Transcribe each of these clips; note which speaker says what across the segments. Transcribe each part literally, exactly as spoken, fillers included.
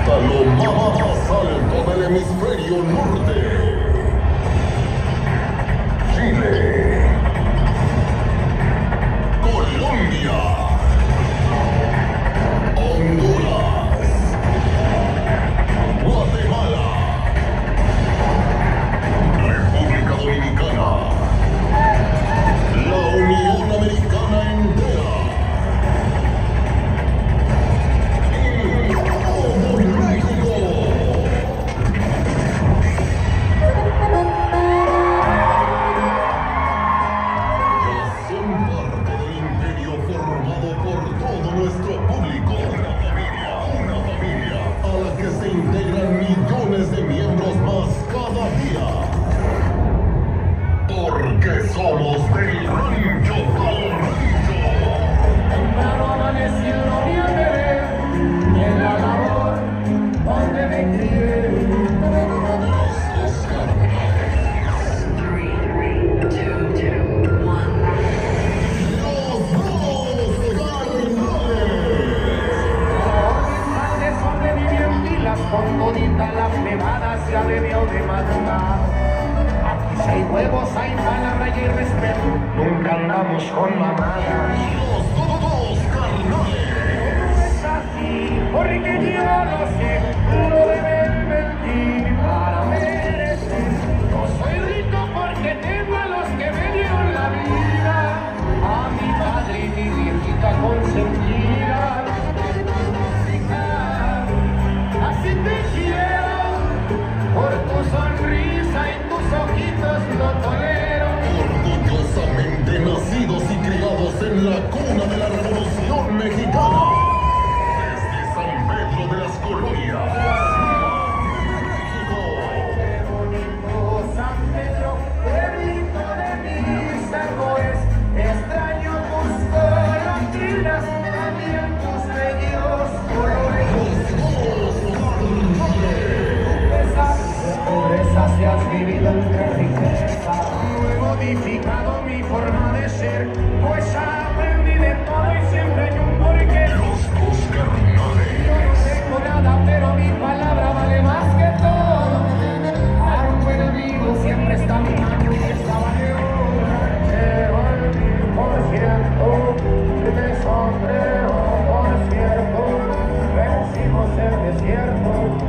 Speaker 1: hasta lo más alto del hemisferio norte. Chile, Colombia, Honduras, Guatemala, República Dominicana, la Unión Americana entera y todo México. Ya son parte del imperio formado por todo nuestro público. Una familia, una familia a la que se integran millones de miembros más cada día. Porque somos del rancho al rancho.
Speaker 2: Temprano amaneció mi bebé, y en la labor donde me crié.
Speaker 1: Los carnales.
Speaker 3: Three, three, two, two, one.
Speaker 1: Los dos carnales.
Speaker 2: Mis padres sobrevivían pilas con todita la plebada se ha debido de madrugar. Aquí si hay huevos, hay palabra y respeto, nunca andamos con mamadas.
Speaker 1: Los dos carnales.
Speaker 2: No es así, porque yo lo sé, no deben mentir para merecer. No soy rico porque tengo a los que me dieron la vida, a mi padre y mi viejita consentida. Así te quiero, por tu sonrisa y tus ojitos lo tolero.
Speaker 1: Orgullosamente nacidos y criados en la cuna de la Revolución Mexicana. Desde San Pedro de las Colonias, México.
Speaker 2: Qué bonito San Pedro, pueblito de mis amores. Extraño tus coloquinas, también tus bellos colores. Pobreza se has vivido entre riqueza. No he modificado mi forma de ser, pues aprendí de todo y siempre hay un porqué.
Speaker 1: Los dos carnales.
Speaker 2: Yo no tengo nada, pero mi palabra vale más que todo. Para un buen amigo siempre está mi mano y esa vale oro. Pero el mil por ciento de sombrero, por cierto, vencimos el desierto.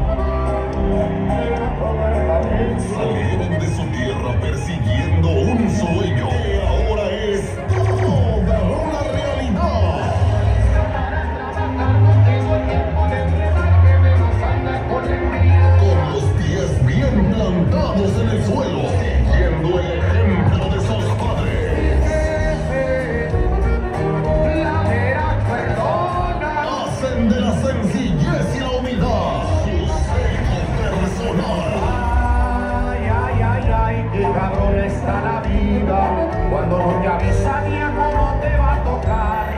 Speaker 1: Salieron de su tierra persiguiendo un sueño que ahora es toda una realidad.
Speaker 2: No tengo tiempo de entregar que menos anda con la envidia.
Speaker 1: Con los pies bien plantados en el suelo, siguiendo el ejemplo de sus padres.
Speaker 2: La vera perdona.
Speaker 1: Hacen de la sencillez y la humildad su sello personal.
Speaker 2: Ay, ay, ay, ay, qué cabrón está la vida. Cuando no te avisa ni a cómo te va a tocar.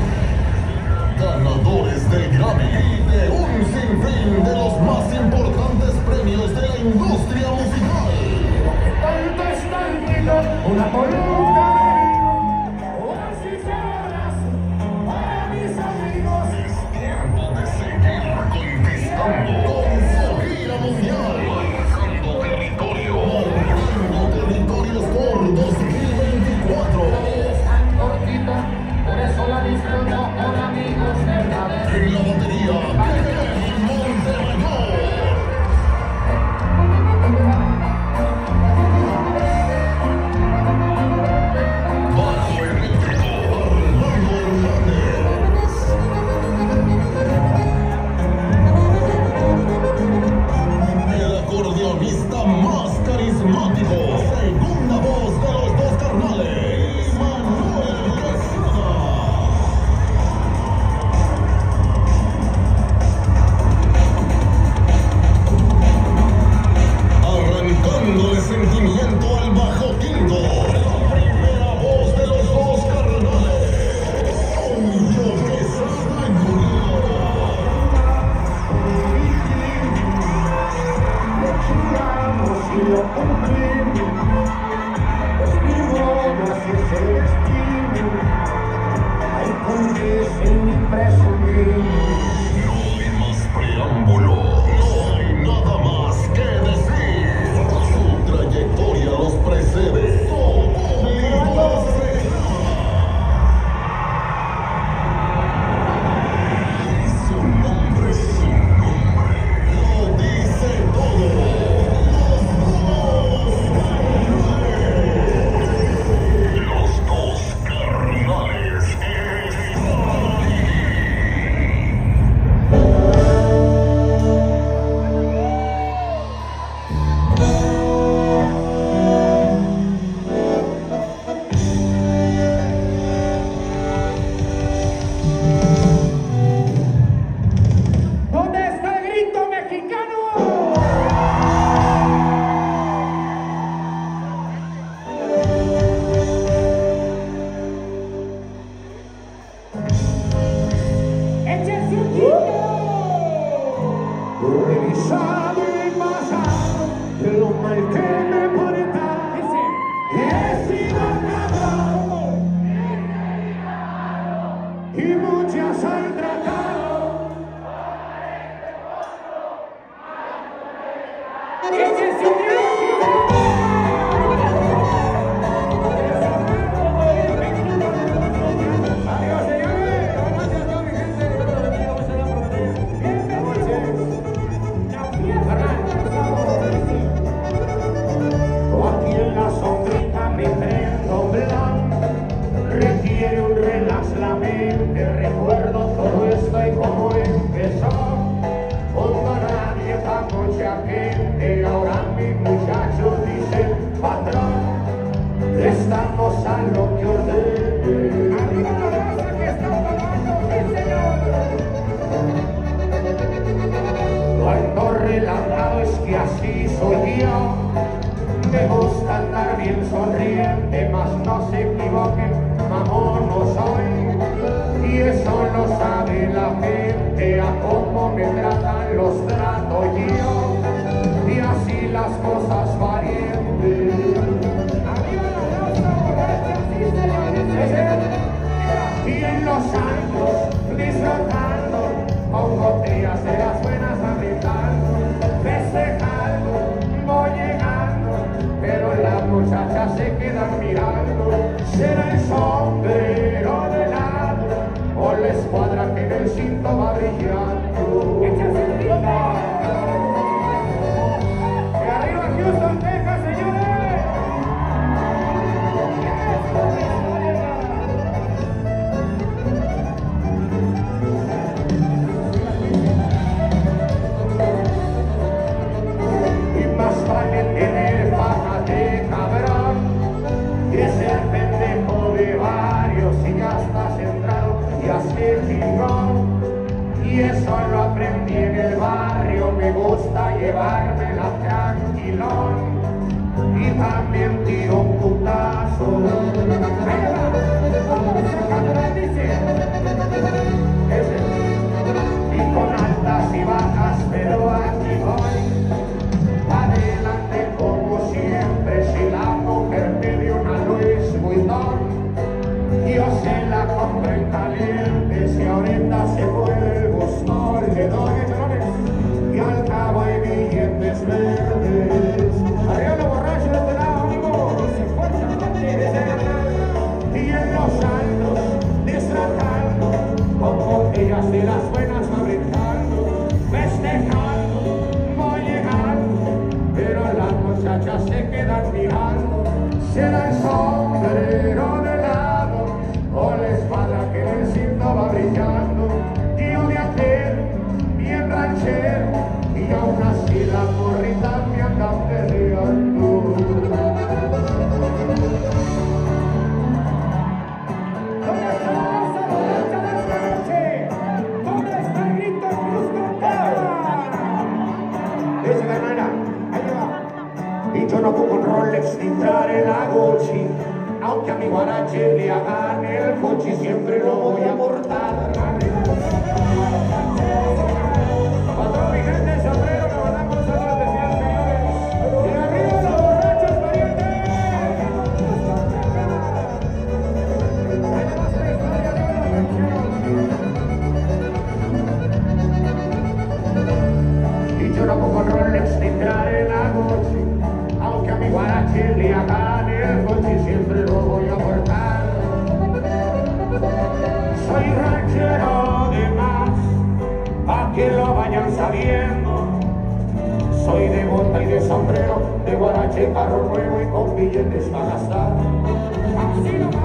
Speaker 1: Ganadores del Grammy y de un sinfín de los más importantes premios de la industria musical.
Speaker 2: Tanto es tantito, una columna de vino, oasis de horas para mis amigos.
Speaker 1: Es tiempo de seguir conquistando con su gira mundial. Marcando territorio. Marcando territorios por dos mil veinticuatro.
Speaker 2: Es tan cortita, por eso la disfruto con amigos de verdad.
Speaker 1: En la batería, Miguel Montemayor. Bajo eléctrico, Armando Hernández. El acordeonista más carismático, segunda voz de los dos carnales, Manuel Quesada.
Speaker 2: muchas han tratado. ¡Échense un Adiós, señores. Buenas noches a toda mi gente. Dios los bendiga. Muchas gracias por venir. Aquí en la sombrita me prendo blanco. Requiere un relax la mente. Recuerdo todo esto y cómo empezó. Junto a nadie, pa' mucha gente. Ahora mi muchacho dice, patrón, estamos a lo que ordene. Arriba la raza que está pagando, sí señor. Cuando relajado es que así soy yo. Me gusta andar bien sonriente, mas no se equivoquen, mamón no soy. Y eso lo sabe la gente, a cómo me tratan los trato yo. Y así las cosas valientes. Arriba la raza, borracha, sí señores. Y en los años, disfrutando, con botellas de las buenas gritando, festejando, voy llegando, pero las muchachas se quedan mirando. Será el sombrero de lado o la escuadra que en el cinto va brillando. ¡Échase el grito! ¡Y arriba Houston, Texas, señores! Y más vale tener fama de cabrón que ser pendejo de varios y ya estás centrado y hazte chingón. Y eso lo aprendí en el barrio, me gusta llevármela tranquilón. Y también tiro un putazo. Ahí va, dice. Ese. Y con altas y bajas, pero aquí voy. Adelante como siempre, si la mujer me dio una Louis Vuitton, yo se la compro en caliente, si ahorita se puede el gusto, le doy melones, y al cabo hay billetes verdes. Arriba los borrachos de este lado, amigo, se fuerza, y en los altos, disfrutando, con botellas de las buenas fabricando, festejando, voy llegando, pero las muchachas se quedan mirando. Será el sombrero de lado o la espada que en el cinto va brillando. Tío de aquel, bien ranchero, y aún así la morrita me anda peleando. ¿Dónde está la raza borracha de esta noche? ¿Dónde está el grito de Houston, Texas? Dice la hermana, ahí va. Y yo no puedo con Rolex ni traer la Gucci, aunque a mi guarache le hagan el fuchi, siempre lo voy a portar. Patrón, mi gente, el sombrero, le mandamos un saludo especial, señores. Y arriba los borrachos, parientes. Y yo no pongo Rolex ni traer la Gucci, aunque a mi guarache le hagan el coche, siempre lo voy a portar. Soy ranchero de más, pa' que lo vayan sabiendo. Soy de bota y de sombrero, de guarache, carro nuevo y con billetes pa' gastar. Así no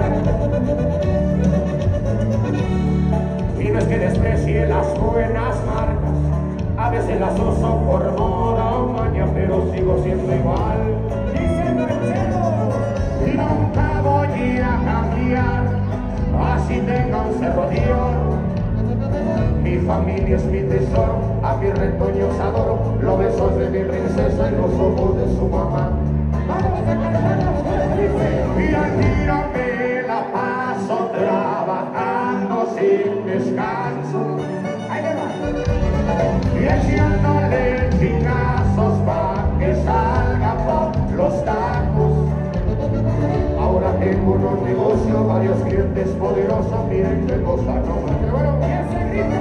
Speaker 2: y no es que desprecie las buenas marcas, a veces las uso por moda o maña, pero sigo siendo igual. Dice el ranchero, y nunca voy a cambiar, así tenga un cerro de oro. Mi familia es mi tesoro, a mis retoños adoro, los besos de mi princesa y los ojos de su mamá. Vamos a cantar, y aquí no me la paso trabajando sin descanso. Ahí le va. Y echándole chingazos pa' que salga por los tacos. Ahora tengo unos negocios, varios clientes poderosos miren qué cosa no más. Pero bueno, y ese grito,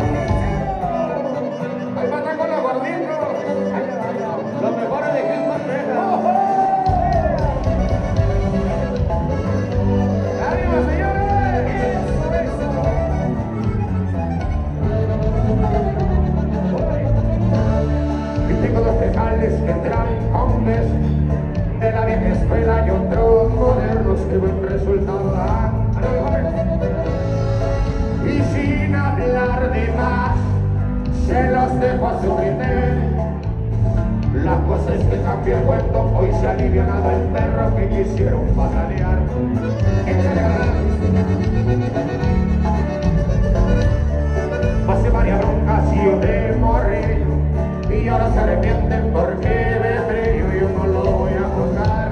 Speaker 2: ahí mata con la gordita. Los mejores de Houston, Texas. ¡Ánimo, señores! ¡Eso, eso! Y tengo dos tejales que traen hombres de la vieja escuela y otros modernos que buen resultado dan. Y sin hablar de más, se los dejo a su criterio. La cosa es que cambia el cuento, hoy se ha alivianado el perro que quisieron patalear. Pasé varias broncas y yo de morir, y ahora se arrepienten porque me frío y yo no lo voy a juzgar.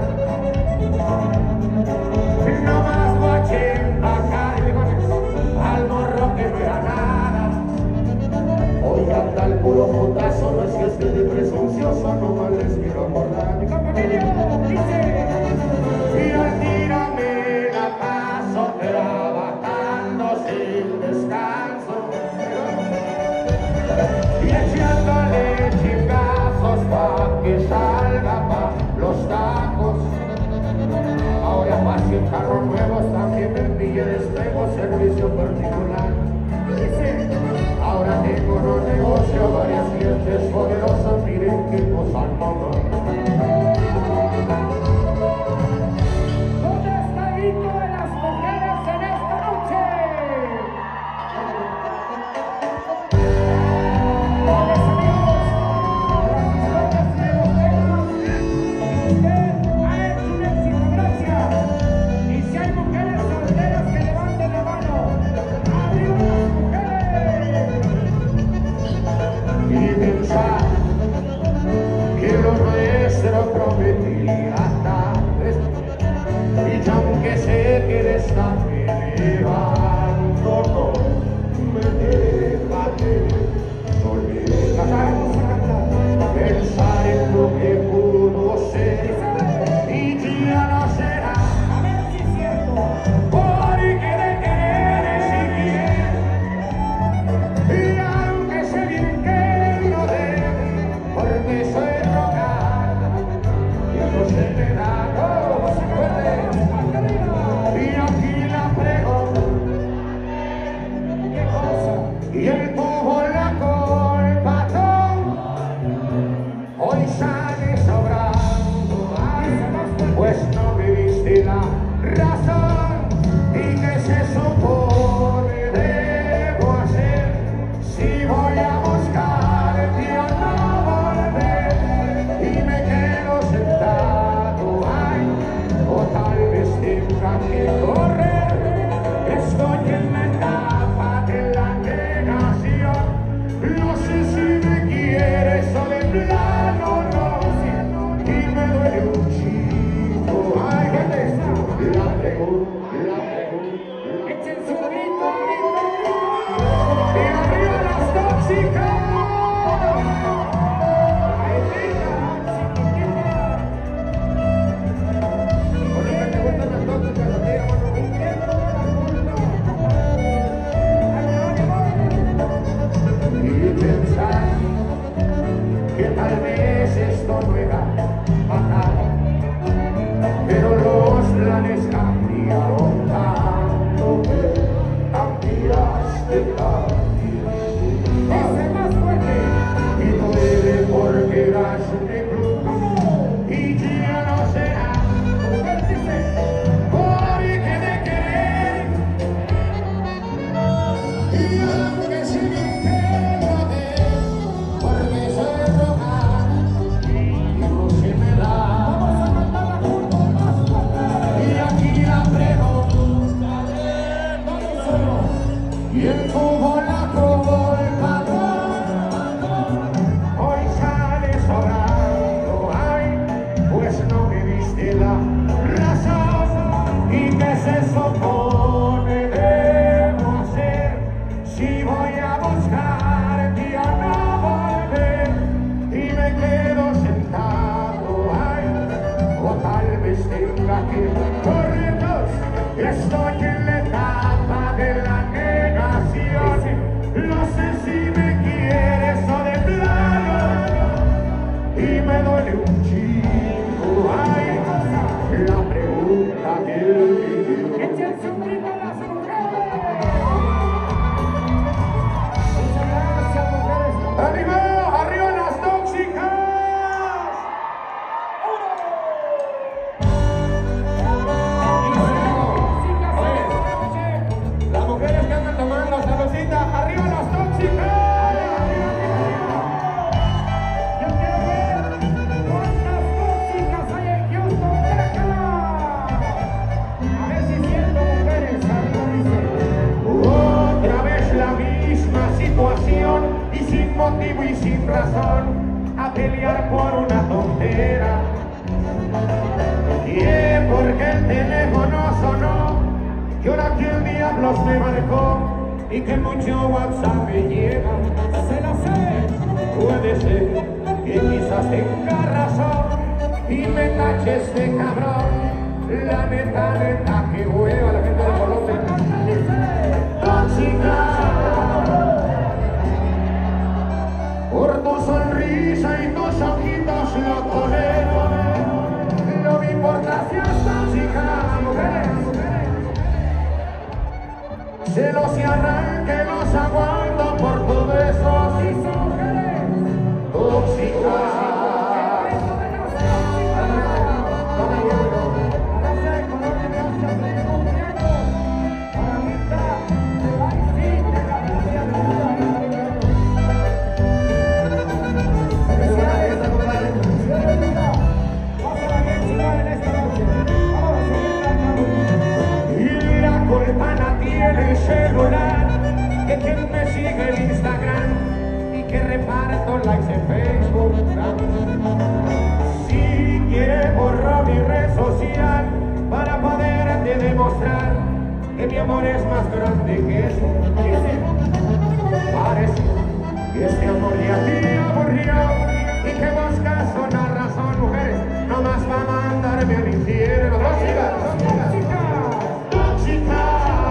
Speaker 2: No más guachen bajar al morro que no era nada. Hoy anda el puro putazo, no es que esté de presuncioso, no más les quiero acordar. Mi compañero dice, y al tírame la paso trabajando sin descanso y echándole chingazos pa' que salga pa' los tacos. Ahora pa' cien carros nuevos, también me pille despejo, servicio particular. Dice, ahora tengo un negocio, varias clientes poderosas, miren qué cosa mamá. ¿Dónde está el grito de las mujeres en esta noche? Hombres amigos, las historias de los temas, usted ha hecho un éxito, gracias. Y si hay mujeres solteras que levanten la mano, ¡arriba las mujeres! Y pensar que lo nuestro prometía tarde, y ya aunque sé que le están elevando, no me deja de olvidar. Pensar en lo que pudo ser y ya no será. A ver si es cierto. Porque de querer si quiere, y aunque sé bien que no debe, porque soy rogar, ya no se me da, no se puede. Y aquí la pregunto, ¿qué cosa? Y el tuvo la culpa, hoy sale sobrando, ay, pues no me diste la razón. ¿Y qué se supone debo hacer si voy a buscar el día no volver y me quedo sentado, ay, o tal vez tenga que correr? Estoy en la etapa de la negación, no sé si me quieres o de plano no, y me duele un chico, ay, ¿dónde está? La pregunta, la pregunta, echen su grito, grito, grito, y arriba las tóxicas, ay, rica, chiquitita, por eso te gustan las tóxicas, a ti, hermano, y que no la culpa, ay, no, y pensar que tal vez esto no era fatal, pero los planes cambiaron tanto que cambiaste también. Ese más fuerte y duele porque eras de club y ya no será. Dice, porque de querer y aunque se me quede porque soy rogar y no se me da. Vamos a cantar la curva más fuerte. Y aquí la pregunta de todos somos. Y el tuvo la culpa, hoy sale sobrando, ay, pues no me diste la razón. ¿Y qué se supone debo hacer si voy a buscar ya no volver y me quedo sentado, ay, o tal vez tenga que correr? Estoy en la etapa de la motivo y sin razón a pelear por una tontera. Y es porque el teléfono sonó, que ahora que el diablo me marcó y que mucho WhatsApp me llega. Se la sé, puede ser que quizás tenga razón y me tache este cabrón. La neta, neta, que hueva la gente de Colombia. Tóxica, por tu sonrisa y tus ojitos lo tolero. No me importa si es tóxica, mujeres. Celos y arranque los aguanto por tus besos. Tóxica. El celular, que quien me sigue en Instagram y que reparto likes en Facebook. Si quiere borrar mi red social para poderte demostrar que mi amor es más grande que eso. Parece que este amor ya te aburrió y que buscas una razón, mujeres, nomás va a mandarme al infierno. Tóxica, tóxica, tóxica.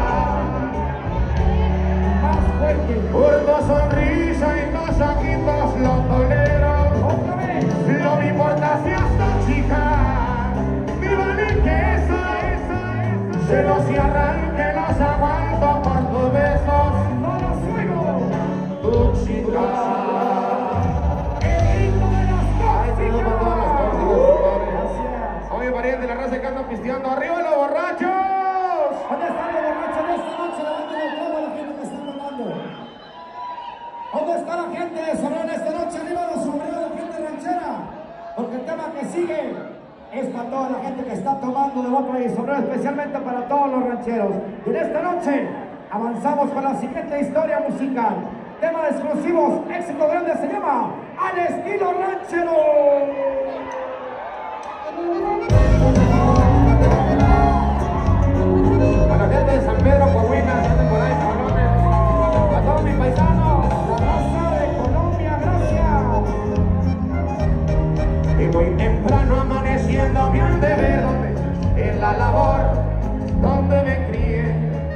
Speaker 2: Por tu sonrisa y tus ojitos lo tolero. No me importa si es tóxica, me vale que eso, eso, celos y arranque los aguanto por tus besos. No los suego. Tóxica. El grito de los tóxicos. Oye, pariente, la raza que anda pisteando. ¡Arriba los borrachos!
Speaker 4: ¿Dónde están los borrachos de esta noche? Levanten el codo a la gente que está tomando. ¿Dónde está la gente de Sonora esta noche? Arriba los sombreros de gente ranchera. Porque el tema que sigue es para toda la gente que está tomando de boca y sombrero, especialmente para todos los rancheros. Y en esta noche avanzamos con la siguiente historia musical. Tema de exclusivos, éxito grande, se llama Al Estilo Ranchero.
Speaker 2: A la gente de San Pedro, Coahuila, gente por ahí, cabrones. A todos mis paisanos,
Speaker 4: La raza de Colombia, gracias.
Speaker 2: y muy temprano amaneciendo me han de ver donde, en la labor donde me crié.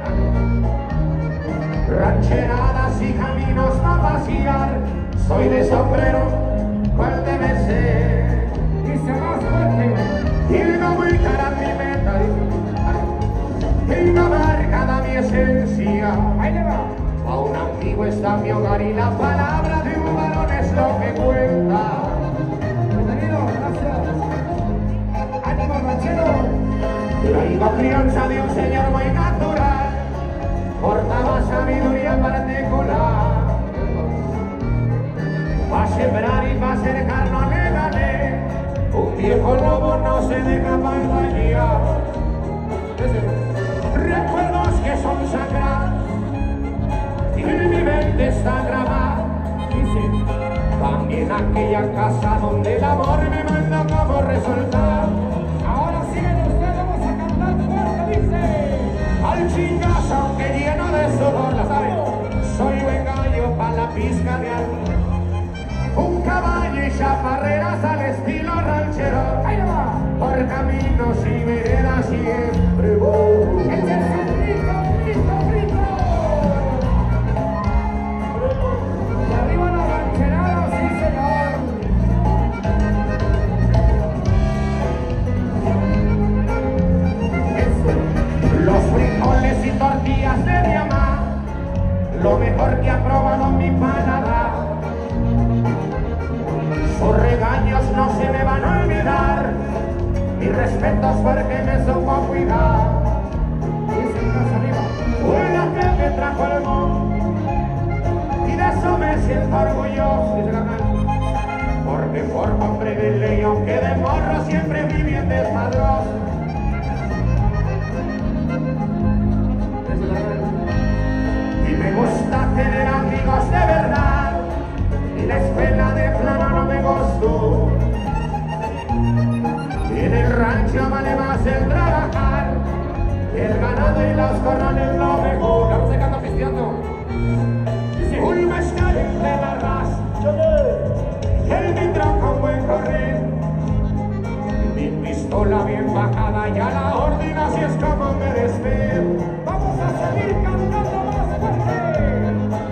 Speaker 2: Rancheradas y caminos a vaciar, soy de sombrero, ¿cuál debe ser?
Speaker 4: Dice más fuerte.
Speaker 2: Y no muy cara mi meta, tengo marcada mi esencia.
Speaker 4: Ahí le va.
Speaker 2: A un amigo está mi hogar y la palabra de un varón es lo que cuenta.
Speaker 4: Bienvenido, gracias. Ánimo, ranchero.
Speaker 2: Traigo crianza de un señor muy natural, portaba sabiduría particular. Pa' sembrar y pa' cercar no le gané, un viejo lobo no se deja pantallar. Recuerdos que son sagrados y en mi mente está grabado. Dice, también aquella casa donde el amor me mandó como resultado.
Speaker 4: Ahora siguen ustedes, vamos a cantar fuerte, dice.
Speaker 2: Al chingazo aunque lleno de sudor, la saben, soy buen gallo pa' la pizca de alma. Un caballo y chaparreras al estilo ranchero.
Speaker 4: Ahí le va.
Speaker 2: Por caminos y veredas siempre voy.
Speaker 4: Échese un grito, grito, grito. Y arriba la rancherada, sí señor.
Speaker 2: Los frijoles y tortillas de mi mamá, lo mejor que ha probado mi paladar. Sus regaños no se me van a olvidar, mis respetos porque me supo cuidar.
Speaker 4: Dice más arriba.
Speaker 2: Fue la que me trajo el mundo y de eso me siento orgulloso, dice la canción. Porque formo hombre de ley, aunque de morro siempre viví bien desmadroso. Y me gusta tener amigos de verdad, y las corrales lo mejor. Ahora se canta pisteando. Dice, un mezcal entre la raza, y el vitro con buen correr. Mi pistola bien bajada y a la orden, así es como me despido. Vamos a seguir cantando más fuerte.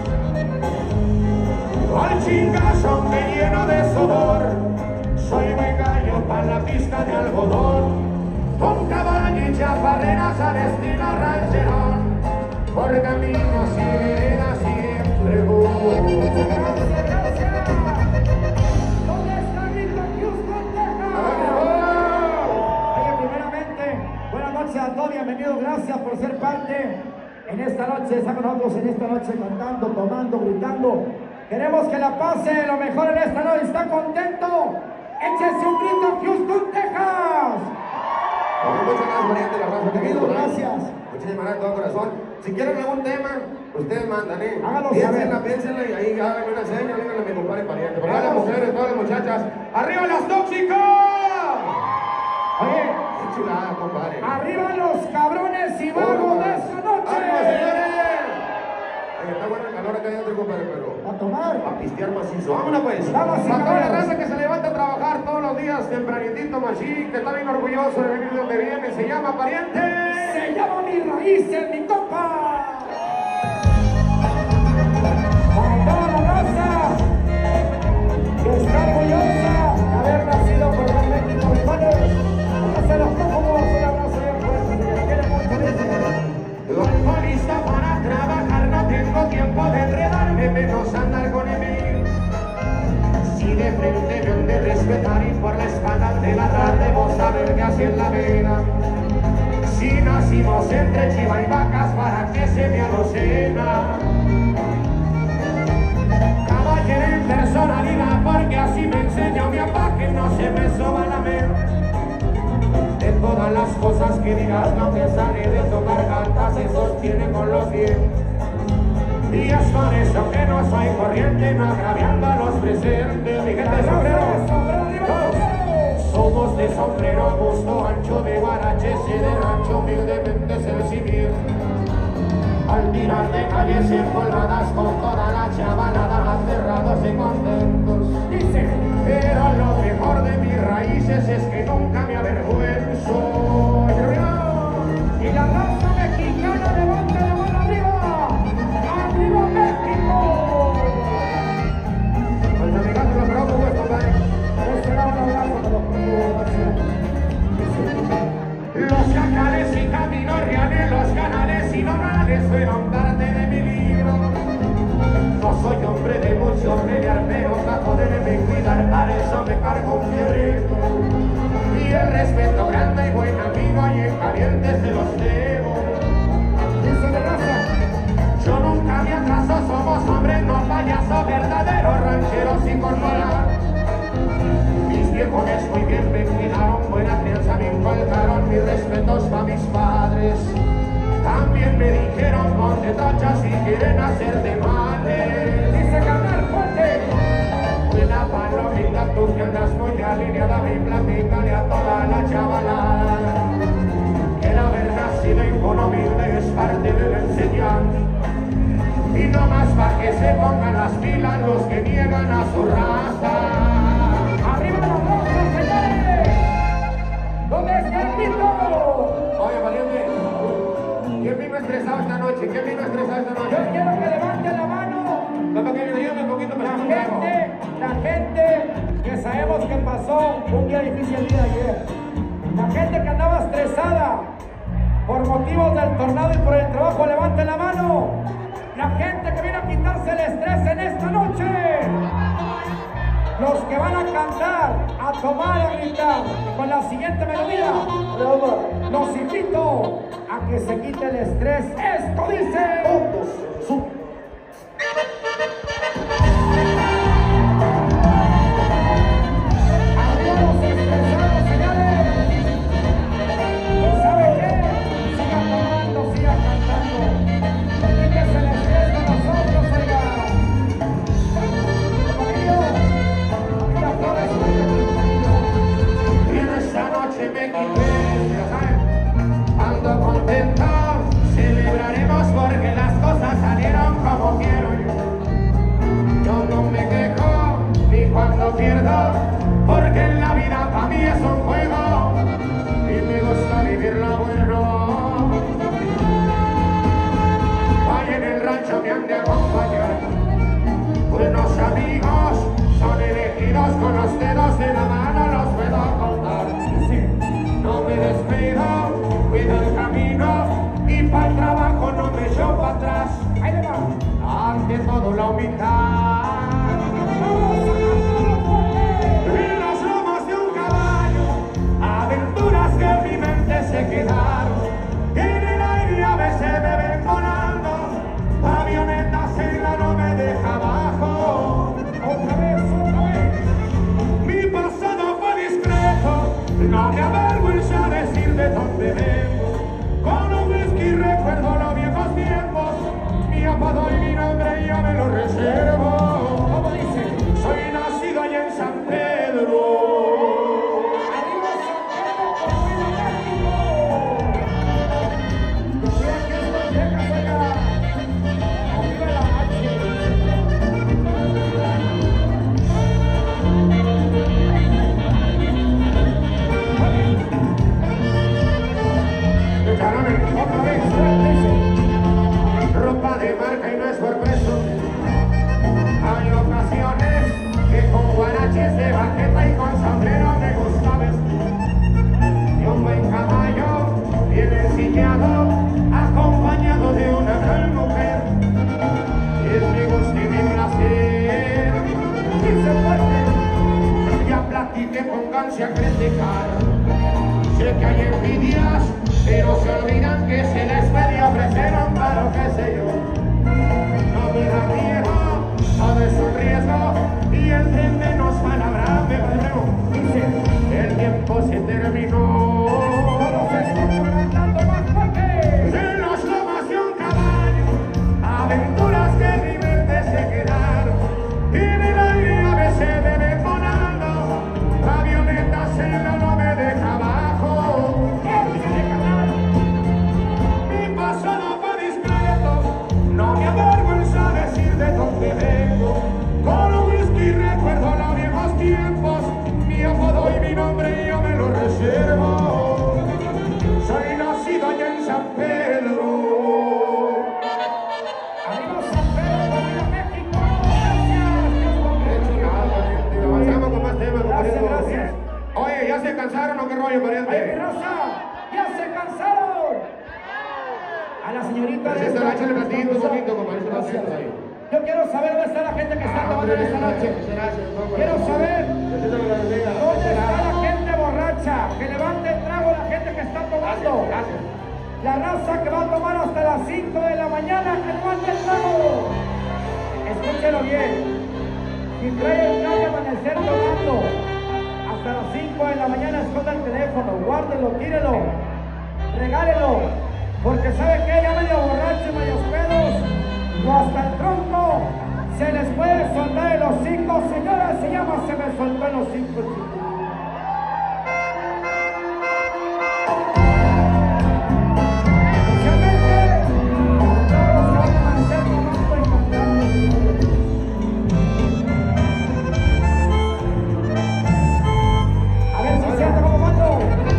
Speaker 2: Al chingazo me lleno de sudor, soy buen gallo para la pista de algodón, con caballo y chaparreras al estilo rancherón, por caminos y veredas siempre voy. Gracias, gracias. ¿Dónde está Grito Houston, Texas? Oye, primeramente, buenas noches a todos, bienvenidos, gracias por ser parte en esta noche, está con nosotros en esta noche cantando, tomando, gritando. Queremos que la pase lo mejor en esta noche. ¿Está contento? Échese un grito, Houston, Texas.
Speaker 5: Muchas gracias, Mariante, la raza.
Speaker 4: Bienvenido, gracias.
Speaker 5: Muchísimas gracias de todo corazón. Si quieren algún tema, ustedes mandan, ¿eh?
Speaker 4: Háganlo
Speaker 5: Piénsenla,
Speaker 4: saber.
Speaker 5: piénsenla y ahí háganme una seña, díganle a mi compadre Pariente. Para las mujeres, todas las muchachas. ¡Arriba las tóxicas!
Speaker 4: Oye,
Speaker 5: ¡Qué chulada, compadre!
Speaker 4: arriba los cabrones y vagos de esta noche.
Speaker 5: ¡Arriba, señores! Ay, está bueno el calor acá adentro, compadre, pero
Speaker 4: A tomar.
Speaker 5: a pistear macizo. ¡Vámonos, pues!
Speaker 4: Vamos,
Speaker 5: Para toda la
Speaker 4: señores.
Speaker 5: raza que se levanta a trabajar todos los días, tempranitito, machín, que está bien orgulloso de venir de donde viene, se llama Pariente.
Speaker 4: Se llama Mi Raíces, mi compa. Para toda la raza que está orgullosa de haber nacido por el México, mi padre. Póngase los cómodos, un abrazo bien fuerte, se les quiere mucho, dice.
Speaker 2: Vuelvo listo para trabajar, no tengo tiempo de enredarme, menos andar con Emil. Si de frente me han de respetar y por la espalda de la tarde debemos saber que así es la vida. Si nacimos entre chiva y vacas, para que se me alocena. Caballero en personalidad, porque así me enseñó mi papá, que no se me soba la mente. De todas las cosas que digas, no te sale de tu garganta, se sostiene con los dientes. Y es por eso que no soy corriente, no agraviando a los presentes. Mi gente de sombrero, somos de sombrero, gusto ancho de guarache, se de rancho, humildemente se recibir. Al tirar de calles empolvadas con toda la chavalada, aterrados y contentos. Dice, pero lo mejor de mis raíces es que nunca me avergüenzo. Y la raza mexicana levanta la mano arriba. ¡Arriba México!
Speaker 5: Pues amigas, los bravos, pues, compadre.
Speaker 4: Este era un abrazo de los
Speaker 2: Los jacales y caminos reales, los canales y nogales fueron parte de mi libro. No soy hombre de mucho pelear, pero trato de me cuidar, para eso me cargo un fierrito. Y el respeto grande y buen amigo, y en caliente se los debo.
Speaker 4: Dice de raza.
Speaker 2: Yo nunca me atraso, somos hombres, no payasos, verdaderos rancheros y con moral. Mis viejones muy bien me cuidaron, buena crianza me inculcaron, mis respetos para mis padres. También me dijeron, ponte tachas si quieren hacerte males. Dice ganar fuerte. Buena palomita, tú que andas muy alineada, mi platícale a toda la chavalada. Que el haber nacido en cono humilde es parte de la enseñanza. Y no más para que se pongan las pilas los que niegan a su raza. ¡Arriba los rostros, señores! ¿Dónde está el grito?
Speaker 5: Oye, Valiente, ¿quién vino estresado esta noche? ¿Quién vino estresado esta
Speaker 4: Yo
Speaker 5: noche?
Speaker 4: quiero que levante la mano.
Speaker 5: Papá, que me ayude un poquito
Speaker 4: La
Speaker 5: para un trago.
Speaker 4: gente, la gente que sabemos que pasó un día difícil el día de ayer. La gente que andaba estresada por motivos del tornado y por el trabajo, levante la mano. La gente que viene a quitarse el estrés en esta noche. Los que van a cantar, a tomar, a gritar con la siguiente melodía. Los invito a que se quite el estrés. Esto dice. Arriba los estresados, señores. ¿Y sabe qué? Siga tomando, siga cantando. Quítese el estrés con nosotros, oiga. Familia, familia Flores.
Speaker 2: Y en esta noche me quité, ya saben, ando contento, vomitar. En las lomas de un caballo, aventuras que en mi mente se quedaron. En el aire a veces me ven volando, avionetas en la no me deja abajo. Otra vez, otra vez. Mi pasado fue discreto, no me avergüenza decir de dónde vengo. Con un whisky recuerdo los viejos tiempos, mi apodo y mi nombre yo me lo reservo. Como dice, soy nacido allá en San Pedro. Arriba San Pedro, por Viva México. Yo aquí estoy viejas allá, arriba la H. Otra vez, ropa de marca y no es por precio. Hay ocasiones que con guaraches de baqueta y con sombrero me gusta vestir. Y un buen caballo bien ensillado, acompañado de una gran mujer. Es mi gusto y mi placer. Y se puede, ya platiqué, pónganse a criticar. Sé que hay envidias, pero se olvidan que se les pedía ofrecer un paro, qué sé yo. No me da miedo, todo es un riesgo, y el tren menos palabras me valdremos. Dice, el tiempo se terminó. Todos escucho cantando más fuerte. En las lomas de un caballo, aventuras que en mi mente se quedaron. Y en el aire a veces me ven volando, avionetas en la no me deja abajo. No me avergüenza decir de dónde vengo. Con un whisky recuerdo los viejos tiempos, mi apodo y mi nombre yo me lo reservo. Soy nacido allá en San Pedro. Arriba San Pedro, Viva México. Gracias. Avanzamos con más temas. Gracias, gracias. Oye, ¿ya se cansaron o qué rollo, pariente? Oye, mi raza, ¿ya se cansaron? A la señorita de esta noche. Yo quiero saber dónde está la gente que está tomando en esta noche. Quiero saber dónde está la gente borracha. Que levante el trago a la gente que está tomando. La raza que va a tomar hasta las cinco de la mañana, que levante el trago. Escúchelo bien. Si trae el trago de amanecer tomando hasta las cinco de la mañana, esconda el teléfono, guárdelo, tírelo, regálelo. Porque sabe que ya medio borracho y medios pedos, o hasta el tronco se les puede soltar el hocico. Señora, se llama se me soltó el hocico. Especialmente todos los que van a amanecer tomando y cantando. A ver si siente como mando.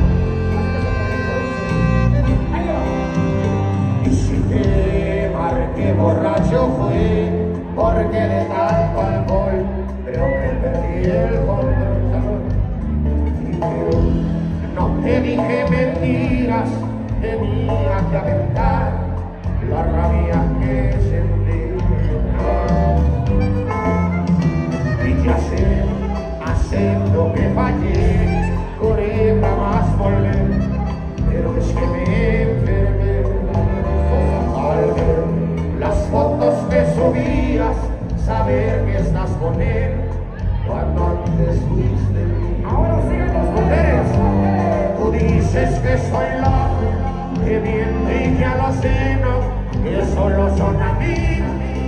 Speaker 2: Que borracho fui, porque de tanto alcohol creo que perdí el control. No te dije mentiras, tenía que aventar la rabia que sentí. Y ya sé, acepto que fallé, coré jamás volver, pero es que me enfermé al ver las fotos que subías, saber que estás con él cuando antes fuiste mí. Ahora siguen las mujeres. Tú dices que soy loco, que miente y que alaceno, que solo son amigos.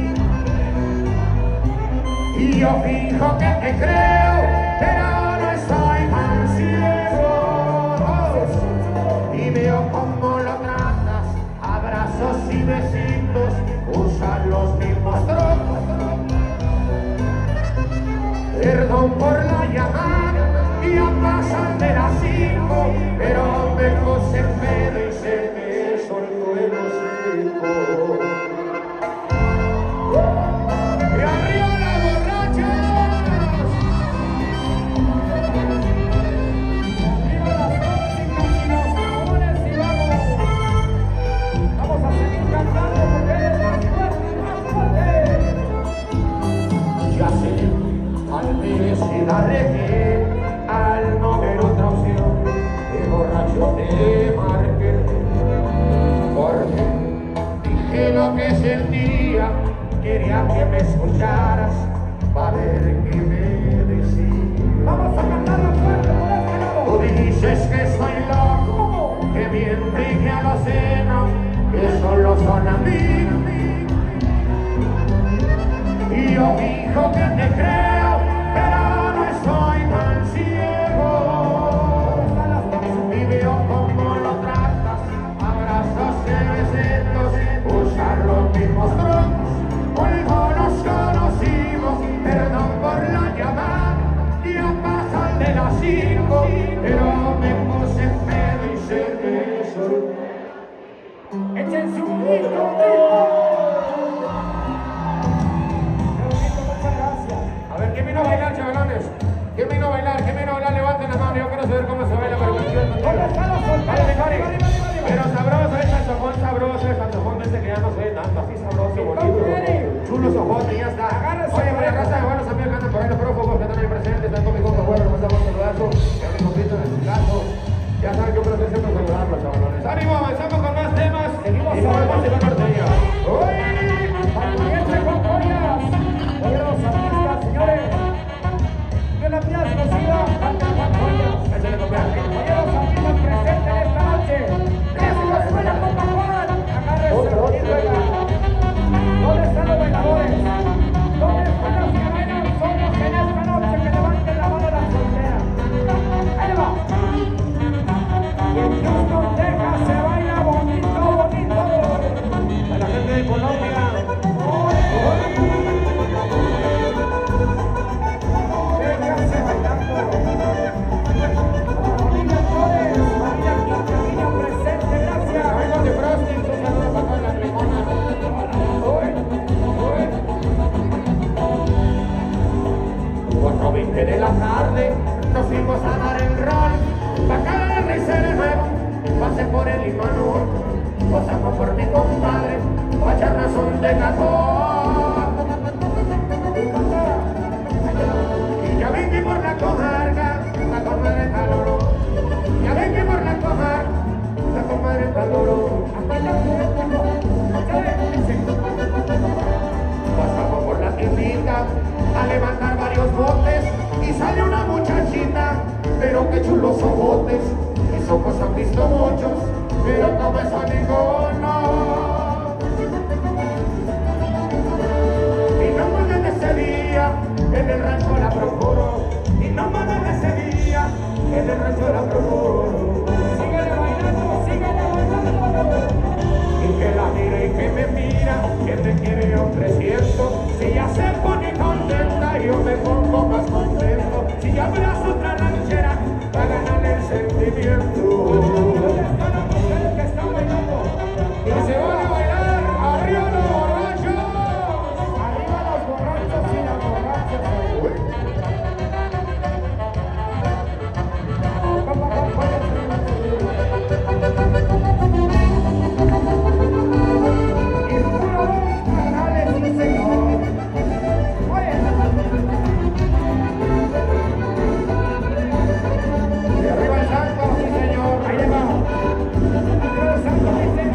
Speaker 2: Y yo fijo que te creo, pero no estoy tan ciego. Y veo cómo lo tratas, abrazos y besitos, usan los mismos trozos. Perdón por la llamada, ya pasan de las cinco, pero me puse pedo y se me soltó el hocico. ¡Y arriba las borrachas! la dejé al no ver otra opción. De borracho te marqué, porque dije lo que sentía, quería que me escucharas para ver qué me decías.
Speaker 4: Vamos a cantarlo fuerte por este lado.
Speaker 2: Tú dices que estoy loco, que miento y que alaceno, que solo son amigos. Y yo digo que te creo, pero no estoy tan ciego. Y veo cómo lo tratas, abrazos y besitos, usar los mismos troncos. Luego nos conocimos, perdón por la llamada, ya pasan de las cinco, pero me puse en pedo y se me soltó.
Speaker 4: Échense un grito.
Speaker 5: A ver, ¿quién vino a bailar, chavalones? ¿Quién vino a bailar? ¿Quién vino a bailar? Levanten la mano, yo quiero saber cómo se baila, pero me quiero contigo.
Speaker 4: ¿Dónde están los solteros?
Speaker 5: Vale, Cari.
Speaker 4: Arriba, arriba, arriba.
Speaker 5: Pero sabroso, es saxofón sabroso, el saxofón ese que ya no se ve tanto, así sabroso, bonito, chulos ojotes, ya está.
Speaker 4: Agárrese,
Speaker 5: Oye, para la
Speaker 4: agárrese.
Speaker 5: raza de buenos amigos que andan por ahí, los prófugos que están ahí presentes, están con mi compa, bueno, nos damos un saludazo, ya me compito en su caso. Ya saben que un placer siempre saludarlos, chavalones. ¡Ánimo! Avanzamos con más temas.
Speaker 4: Seguimos
Speaker 5: y con el
Speaker 4: avanzando.
Speaker 5: música norteña. ¡Uy!
Speaker 4: Pariente con joyas. Poderosos artistas, señores. Que la mía es conocida, Pariente con joyas.
Speaker 5: Échale, compadre.
Speaker 4: Poderosos artistas presentes en esta noche. Clásico suena con Juan. Agárrese,
Speaker 5: Otro, otro.
Speaker 4: y juega. ¿Dónde están los bailadores? ¿Dónde están los que bailan solos en esta noche? Que levanten la mano a la soltera. Ahí va. Y en Houston, Texas se baila bonito, bonito.
Speaker 5: A la gente de Colombia.
Speaker 4: Vénganse bailando. Familia Flores, familia Quintanilla presente, gracias.
Speaker 5: Amigos de Frosty, un saludo para todas las limonas.
Speaker 4: Uy, uy.
Speaker 2: cuatro veinte de la tarde nos fuimos a dar el rol. Bacán el rey de nuevo, pasé por el Imanur, pasamos por mi compadre, pa' echarnos un decatón. Y ya ven que por la comarca, la comadre caloró. Ya ven que por la comarca, la comadre caloró. Pasamos por la tiendita a levantar varios botes y sale una muchachita, pero qué chulos ojotes. Mis ojos han visto muchos, pero como eso ninguno. Y no más desde ese día, en el rancho la procuro. Y no más desde ese día, en el rancho la procuro.
Speaker 4: Síguele bailando, síguele bailando.
Speaker 2: Y que la mire y que me mira, que me quiere yo presiento. Si ya se pone contenta, yo me pongo más contento. Si ya abrazo otra ranchera, para ganarle el sentimiento.
Speaker 4: ¿Dónde están las mujeres que están bailando?
Speaker 5: Y se van a bailar arriba los borrachos.
Speaker 4: Arriba los borrachos y las borrachas. Y puro canales, sí, señor. Oye.
Speaker 5: Y arriba el santo, sí señor.
Speaker 4: Ahí le va. Pero santo dice.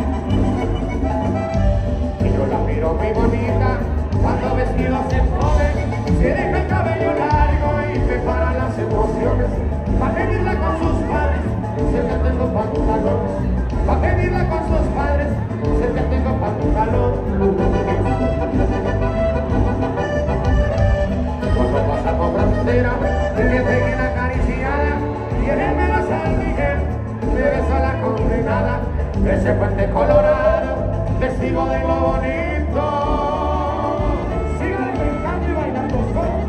Speaker 2: Y yo la miro muy bonita, cuando vestido se pone, se deja el cabello largo y me paran las emociones. Pa' pedirla con sus padres, sé que tengo pantalones. Pa' pedirla con sus padres, sé que tengo pantalones. Cuando pasamos frontera, me peguen acariciada, y en el medio San Miguel, me besó la condenada. Ese puente colorado, testigo de lo bonito.
Speaker 4: Síganle brincando y bailando solo.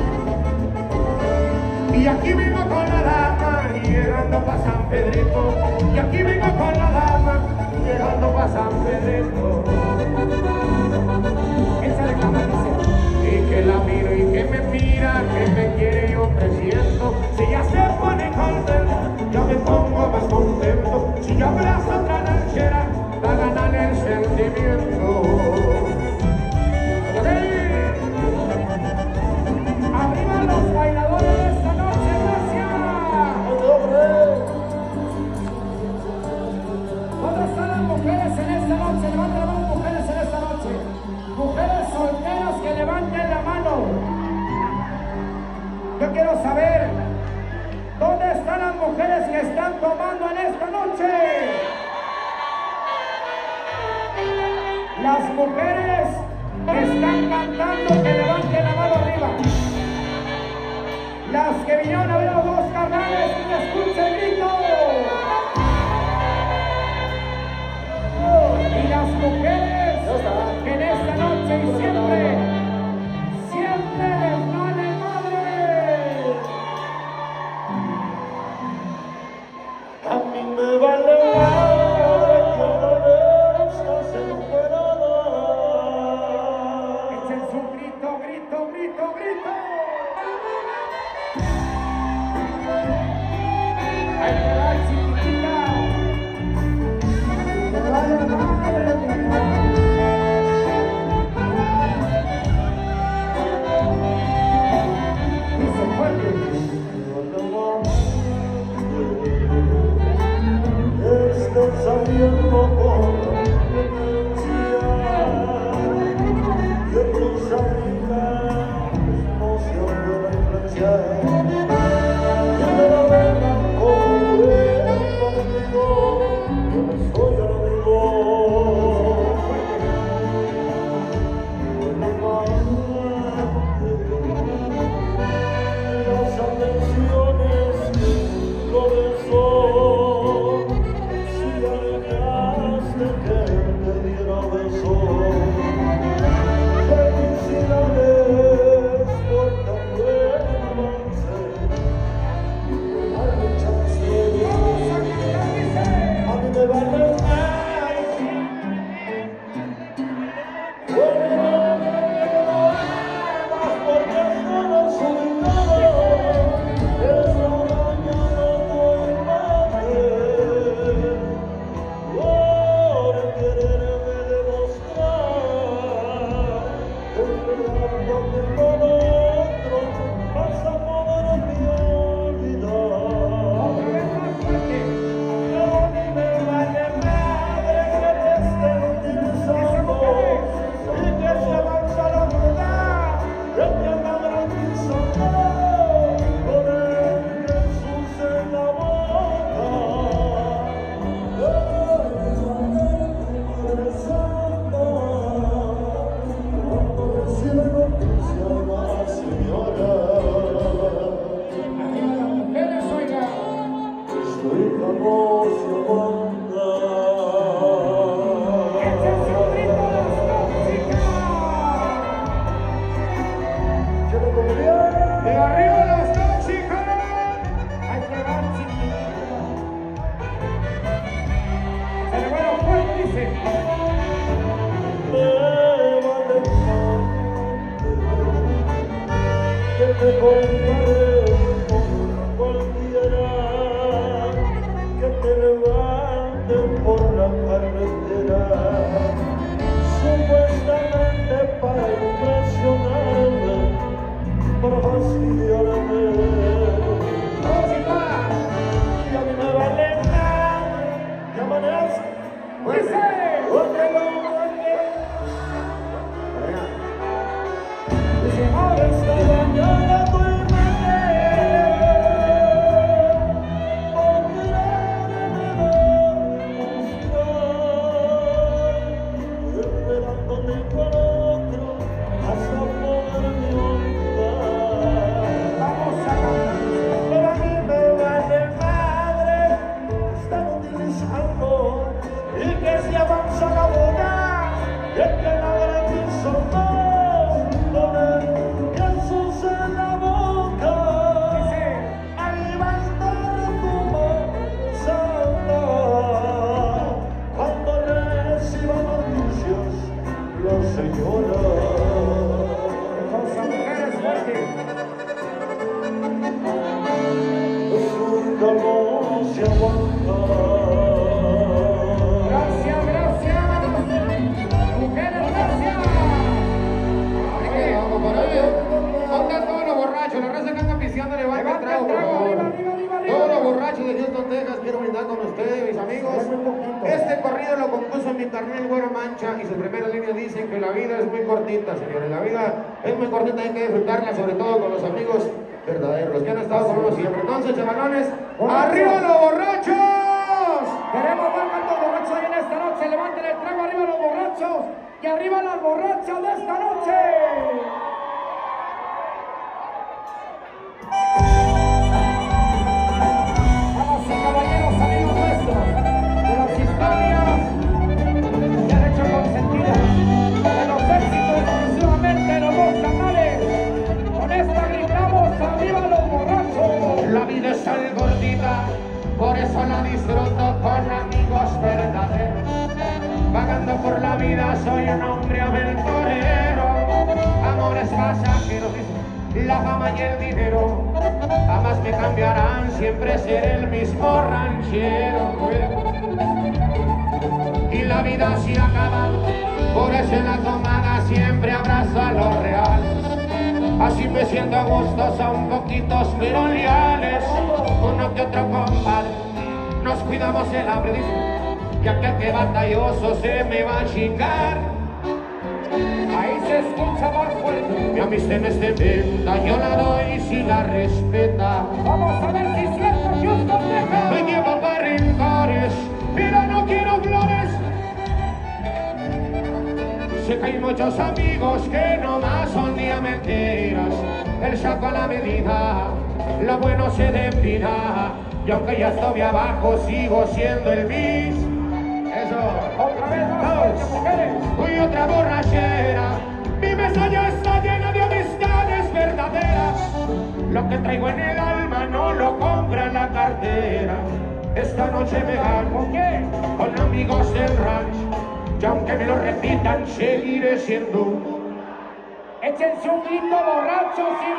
Speaker 2: Y aquí vengo con la dama, llegando pa' San Pedrito. Y aquí vengo con la dama, llegando pa' San Pedrito.
Speaker 4: Esa le canta, dice.
Speaker 2: Y que la miro y que me mira, que me quiere yo presiento. Si ya se pone contenta, yo me pongo más contento. Si yo abrazo otra ranchera, va a ganar el sentimiento.
Speaker 4: Arriba los bailadores. quiero saber, ¿dónde están las mujeres que están tomando en esta noche? Las mujeres que están cantando, que levanten la mano arriba. Las que vinieron a ver a los dos carnales, que escuchen el grito. Y las mujeres que en esta noche y siempre, siempre les vale madre.
Speaker 6: A mí me vale madre que no estás encuerada.
Speaker 4: Echen su grito, grito, grito, grito. Ahí te va, chiquitita. Me vale madre, mi amor. Dice fuerte.
Speaker 6: Estás saliendo por demencia y tus amigas no se pueden influenciar. Y me la vengan como el partido, yo no soy amigo. Las atenciones lo besó. De que te diera beso. Felicidades por tan buen avance. Hay muchas cielos. A mí me vale más. Bueno, más porque no soy nada. Es la mañana muy madre. Por quererme demostrar que peleándote con otro vas a poder olvidar. A mí me vale madre que te estén utilizando y que se avanza la verdad de que anda garantizando con el Jesús en la boca. Estoy famoso, banda. ¿Quiere comer?
Speaker 4: ¡De arriba los tóxicos! ¡Ahí te va, chiquitita! Se le va lo fuerte, dice.
Speaker 6: Me vale que te compares con cualquiera, que te levanten por la carretera, supuestamente para impresionarme, para fastidiarme. Y a mí me vale nada que amanezca.
Speaker 4: ¡Dice!
Speaker 6: Otra noche.
Speaker 4: Dice,
Speaker 6: Ahora esta mañana estoy
Speaker 4: gracias, gracias. Mujeres, gracias.
Speaker 5: ¿Dónde todos los borrachos? La raza que anda pisteando le va a el trago, por favor. Todos los borrachos de Houston, Texas, quiero brindar con ustedes, mis amigos. Este corrido lo compuso mi carnal Güero Mancha y sus primeras líneas dicen que la vida es muy cortita, señores. La vida Es muy cortita, hay que disfrutarla, sobre todo con los amigos verdaderos, los que han estado con uno siempre. Entonces, chavalones, ¡arriba los borrachos!
Speaker 4: Queremos ver cuántos borrachos hay en esta noche. Levanten el trago, arriba los borrachos y arriba las borrachas de esta noche. Damas y caballeros, amigos nuestros, de las historias que han hecho consentidas, de los éxitos exclusivamente de los dos canales. Con esta gritamos arriba los borrachos.
Speaker 2: La vida es algo gordita, por eso la disfruto con amigos verdaderos. Vagando por la vida soy un hombre aventurero. Amores pasajeros, la fama y el dinero jamás me cambiarán, siempre seré el mismo ranchero. Y la vida se acaba, por eso en la tomada siempre abrazo a lo real. Así me siento a gusto, son poquitos pero leales. Uno que otro compadre, nos cuidamos el hambre, dice, que aquel que batalloso se me va a chingar.
Speaker 4: Ahí se escucha más fuerte.
Speaker 2: Mi amistad es de venta, yo la doy si la respeta.
Speaker 4: Vamos a ver si es cierto, Houston Texas.
Speaker 2: No hay tiempo para rencores, pero no quiero flores. Sé que hay muchos amigos que nomás son día mentiras. El saco a la medida, lo bueno se despida. Y aunque ya estoy abajo, sigo siendo el bis. Eso.
Speaker 4: Otra vez más fuerte, mujeres.
Speaker 2: Hoy otra borrachera. Mi mesa ya está llena de amistades verdaderas. Lo que traigo en el alma no lo compra en la cartera. Esta noche me gano.
Speaker 4: ¿Con qué?
Speaker 2: Con amigos del rancho. Y aunque me lo repitan, seguiré siendo.
Speaker 4: Échense un grito, borrachos y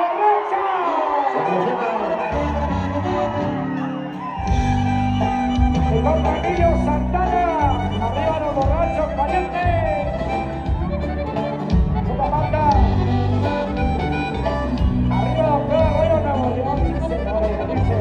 Speaker 4: borrachas. El compa Emilio Santana, arriba los borrachos calientes. Como banda. Arriba doctor Arroyo Nuevo León, sí señores, dice.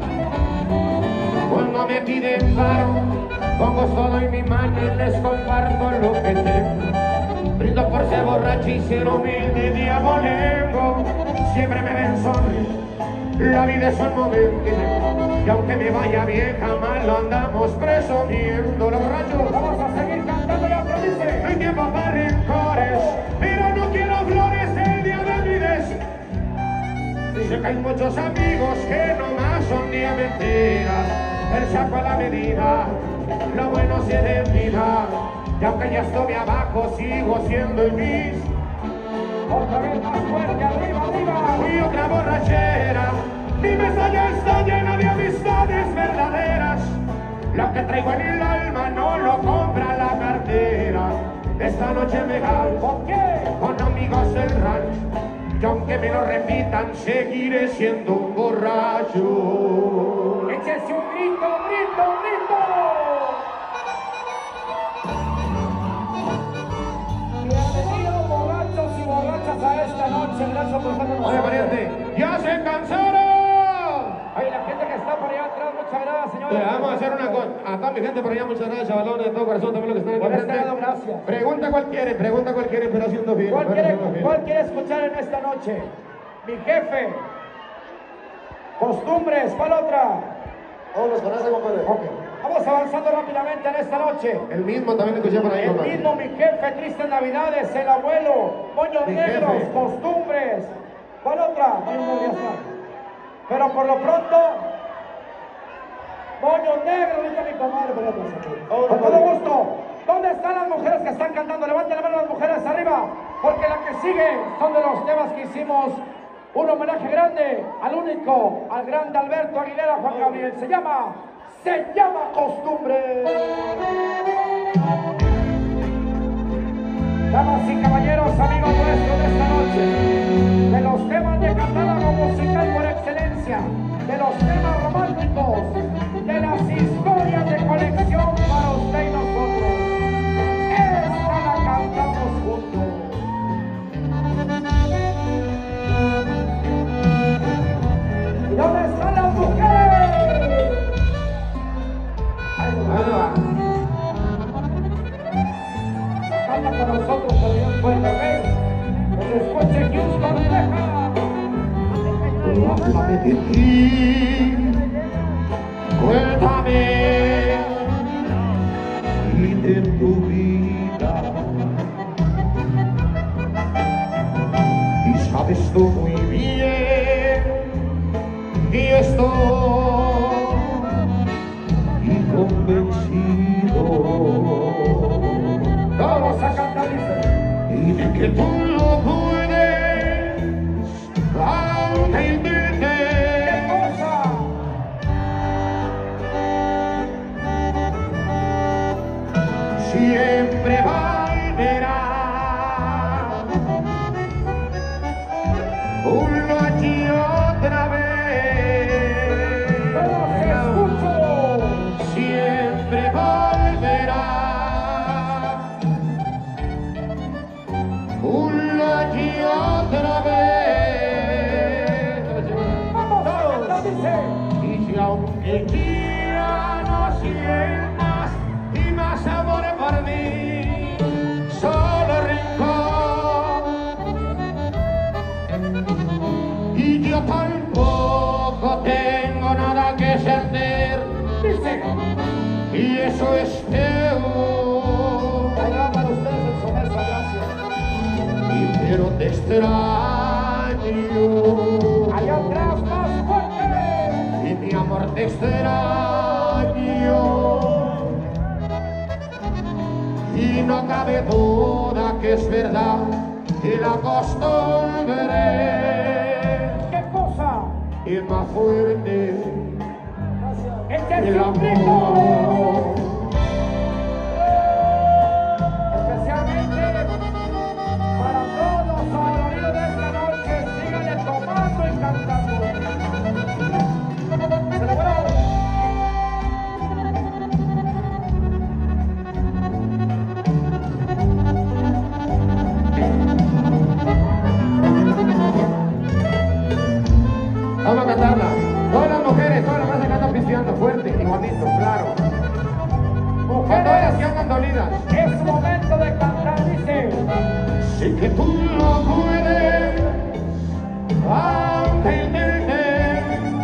Speaker 2: Cuando me piden paro, pongo todo en mi mano y les comparto lo que tengo. Brindo por ser borracho y ser humilde, diabolengo. Siempre me ven sonreír, la vida es un momento. Y aunque me vaya bien, jamás lo andamos presumiendo. Los borrachos,
Speaker 4: Vamos a seguir cantando y otro dice.
Speaker 2: no hay tiempo para rencores, pero no quiero flores el día de mi des. Sé que hay muchos amigos que nomás son día mentiras. El saco a la medida, lo bueno se despida. Y aunque ya estoy abajo, sigo siendo el bis.
Speaker 4: Otra vez más fuerte, arriba, arriba.
Speaker 2: Y otra borrachera, mi mesa ya está llena de amistades verdaderas. Lo que traigo en el alma no lo compra la cartera. Esta noche me gano
Speaker 4: ¿Por qué?
Speaker 2: con amigos del rancho. Y aunque me lo repitan, seguiré siendo un borracho.
Speaker 4: Échense un grito, grito, grito. Bienvenidos borrachos y borrachas a esta noche. Gracias por estar con
Speaker 2: Oye,
Speaker 4: nosotros.
Speaker 2: pariente, ¡ya se cansaron!
Speaker 4: Oye, la gente que está por allá atrás, muchas gracias, señores.
Speaker 5: Le vamos a hacer una cosa. Acá mi gente por allá, muchas gracias, chavalones, de todo corazón, también los que están aquí
Speaker 4: Por este
Speaker 5: presentes.
Speaker 4: lado, gracias.
Speaker 5: Pregunta cuál quiere, pregunta cuál quiere, pero haciendo bien.
Speaker 4: ¿Cuál
Speaker 5: pero
Speaker 4: quiere,
Speaker 5: haciendo bien.
Speaker 4: ¿Cuál quiere escuchar en esta noche? Mi jefe. Costumbres, ¿cuál otra?
Speaker 5: Todos los conocen, compadre.
Speaker 4: Ok. Vamos avanzando rápidamente en esta noche.
Speaker 5: El mismo también lo escuché por ahí,
Speaker 4: El
Speaker 5: compadre.
Speaker 4: mismo, mi jefe, Tristes Navidades, el abuelo, Moños
Speaker 5: Mi
Speaker 4: Negros,
Speaker 5: jefe.
Speaker 4: Costumbres. ¿Cuál otra? Moños Negros ya está. Pero por lo pronto, Moños Negros, ahorita mi comadre, por otro aquí.
Speaker 5: Oh,
Speaker 4: Con
Speaker 5: no,
Speaker 4: todo
Speaker 5: no.
Speaker 4: gusto. ¿Dónde están las mujeres que están cantando? Levanten la mano las mujeres arriba, porque la que sigue son de los temas que hicimos. Un homenaje grande al único, al grande Alberto Aguilera, Juan Gabriel. Se llama, se llama Costumbre. Damas y caballeros, amigos nuestros de esta noche, de los temas de catálogo musical por excelencia, de los temas románticos, de las historias de colección para usted y nosotros. Esta la cantamos juntos. ¿Y dónde están las mujeres? Ahí va. Canta con nosotros, pero bien fuerte, ¿ok? Que se escuche aquí.
Speaker 5: Háblame de ti, cuéntame y de tu vida. Y sabes tú muy bien que estoy convencido.
Speaker 4: Vamos a cantar, dice.
Speaker 5: Y de que tú lo puedes, aunque
Speaker 4: ¿Qué cosa?
Speaker 5: siempre volverá. Una y otra vez.
Speaker 4: Pero se escucho.
Speaker 5: Siempre volverá. Una y otra vez.
Speaker 4: Vamos a cantar, dice.
Speaker 5: Y si aunque ya no sientas y más amor por mí, solo rencor, y yo tampoco tengo nada que sentir,
Speaker 4: Dice.
Speaker 5: y eso es teu.
Speaker 4: Allá para ustedes el soneso, gracias.
Speaker 5: Y pero te extraño,
Speaker 4: Allá atrás, más fuerte.
Speaker 5: y mi amor te extraño, y no cabe duda que es verdad que la costumbre
Speaker 4: ¿Qué cosa?
Speaker 5: es más fuerte que
Speaker 4: Échate
Speaker 5: el
Speaker 4: un grito.
Speaker 5: amor.
Speaker 4: Especialmente para todos los favoritos de esta noche, síganle tomando y cantando. ¡Celebrado!
Speaker 5: Vamos a cantarla. Todas las mujeres, todas las raza cantan pisteando fuerte y bonito, claro. Con todas las que andan dolidas.
Speaker 4: Es momento de cantar, dice.
Speaker 5: Sé que tú no puedes entender.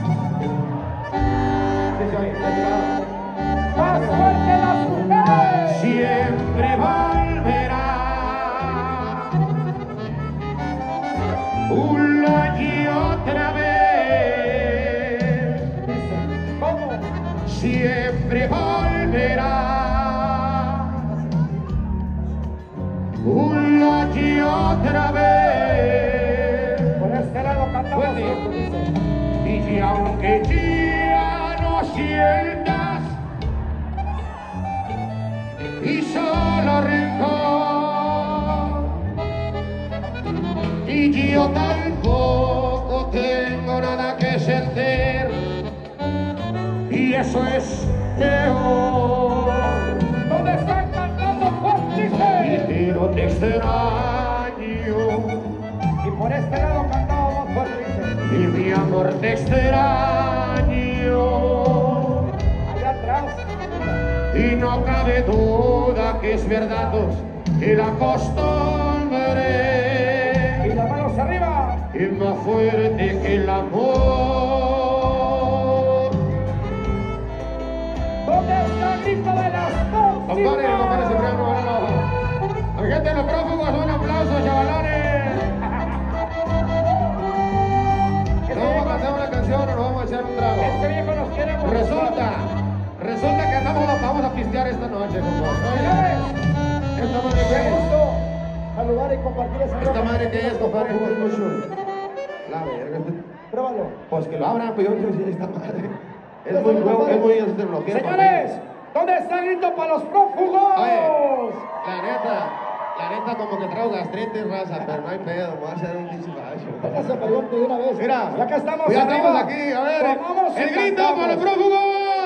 Speaker 5: Dice ahí, está tirado.
Speaker 4: Más fuerte las mujeres.
Speaker 5: Siempre volverá una y otra vez.
Speaker 4: Dice, ¿cómo?
Speaker 5: Siempre volverá una y otra vez.
Speaker 4: Por este lado cantamos.
Speaker 5: Fuerte.
Speaker 4: Dice.
Speaker 5: Y aunque ya no sientas y solo rencor, y yo tampoco tengo nada que sentir, y eso es peor.
Speaker 4: ¿Dónde están cantando fuerte?
Speaker 5: Y
Speaker 4: Dice.
Speaker 5: pero te extraño,
Speaker 4: Y por este lado cantamos más fuerte, dice.
Speaker 5: y mi amor te extraño.
Speaker 4: Allá atrás.
Speaker 5: Y no cabe duda que es verdad que la costumbre
Speaker 4: Y las manos arriba.
Speaker 5: es más fuerte que el amor.
Speaker 4: ¿Dónde está el grito de las tóxicas?
Speaker 5: Compadre, compadre Cipriano, bueno. A mi gente de los prófugos, un aplauso, chavalones.
Speaker 4: Este
Speaker 5: ¿Nos vamos a
Speaker 4: viejo-
Speaker 5: cantar una canción o nos vamos a echar un trago?
Speaker 4: Este viejo nos quiere mucho.
Speaker 5: Resulta, resulta que andamos, vamos a pistear esta noche, compadre.
Speaker 4: Señores,
Speaker 5: Esta madre
Speaker 4: qué
Speaker 5: que es,
Speaker 4: gusto saludar y compartir esa
Speaker 5: esta madre que es, compadre, es mucho. La verga.
Speaker 4: Pruébalo.
Speaker 5: Pues que lo abran, pues yo no sé si esta madre. Es muy nuevo, es muy de tecnología.
Speaker 4: Señores, ¿dónde está el grito para los prófugos?
Speaker 5: Oye, la neta, la neta como que traigo gastritis, raza, pero no hay pedo, me voy a hacer un pinche bacho.
Speaker 4: Póngase pariente de una vez.
Speaker 5: Mira,
Speaker 4: ya que estamos
Speaker 5: ya
Speaker 4: arriba,
Speaker 5: estamos aquí, a ver,
Speaker 4: tomamos y
Speaker 5: el grito
Speaker 4: cantamos.
Speaker 5: para los prófugos.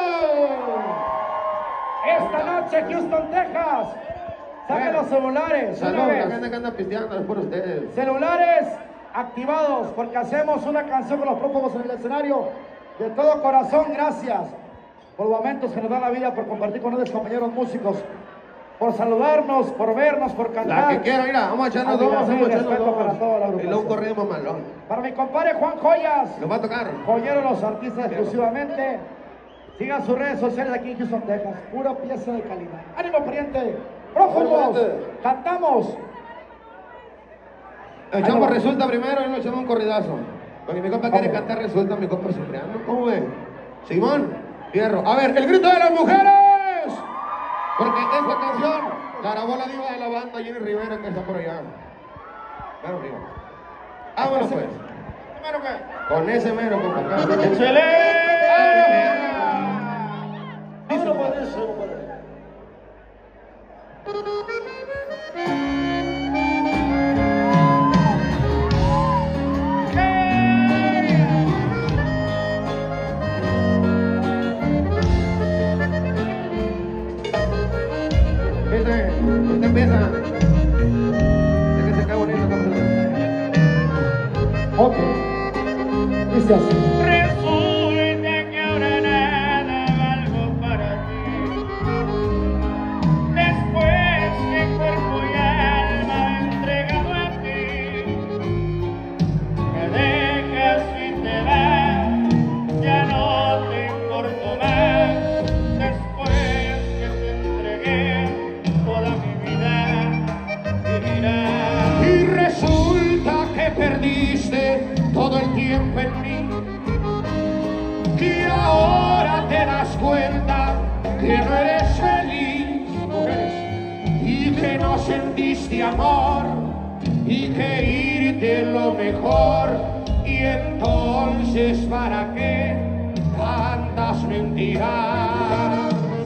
Speaker 4: Esta noche, Houston, Texas. Saquen
Speaker 5: Bueno,
Speaker 4: los celulares.
Speaker 5: Salud,
Speaker 4: una
Speaker 5: la
Speaker 4: vez.
Speaker 5: gente que anda pisteando es por ustedes.
Speaker 4: Celulares activados porque hacemos una canción con los prófugos en el escenario. De todo corazón, gracias por los momentos que nos dan la vida, por compartir con ustedes, compañeros músicos. por saludarnos, por vernos, por cantar.
Speaker 5: La que quiero, mira, vamos a echarnos dos, vamos a echarnos
Speaker 4: respeto para toda la
Speaker 5: dos. Y luego
Speaker 4: agrupación.
Speaker 5: corrimos malón.
Speaker 4: Para mi compadre Juan Joyas,
Speaker 5: Lo va a tocar.
Speaker 4: joyero de los artistas exclusivamente. Sigan sus redes sociales aquí en Houston, Texas. Pura pieza de calidad. ¡Ánimo, pariente! ¡Prófugos! ¡Cantamos!
Speaker 5: Echamos resulta primero y nos echamos un corridazo. Porque mi compa quiere cantar resulta, mi compa Cipriano. ¿Cómo ven? Simón, fierro. A ver, el grito de las mujeres. Porque esta canción la grabó la diva de la banda Jenny Rivera, que está por allá. Claro, arriba. Vámonos pues. ¿Mero qué? Con ese mero, compa. ¡Excelente!
Speaker 6: Vámonos por eso, compadre.
Speaker 5: Este, usted empieza. Ya que se cae bonito,
Speaker 4: Ok. Dice así.
Speaker 6: Resulta que ahora nada valgo para ti. Después que cuerpo y alma he entregado a ti, me dejas y te vas, ya no te importo más. Después que te entregué toda mi vida, vivirás.
Speaker 5: Y resulta que perdiste todo el tiempo en mí, que ahora te das cuenta que no eres feliz, y que no sentiste amor, y que irte lo mejor, y entonces ¿para qué tantas mentiras?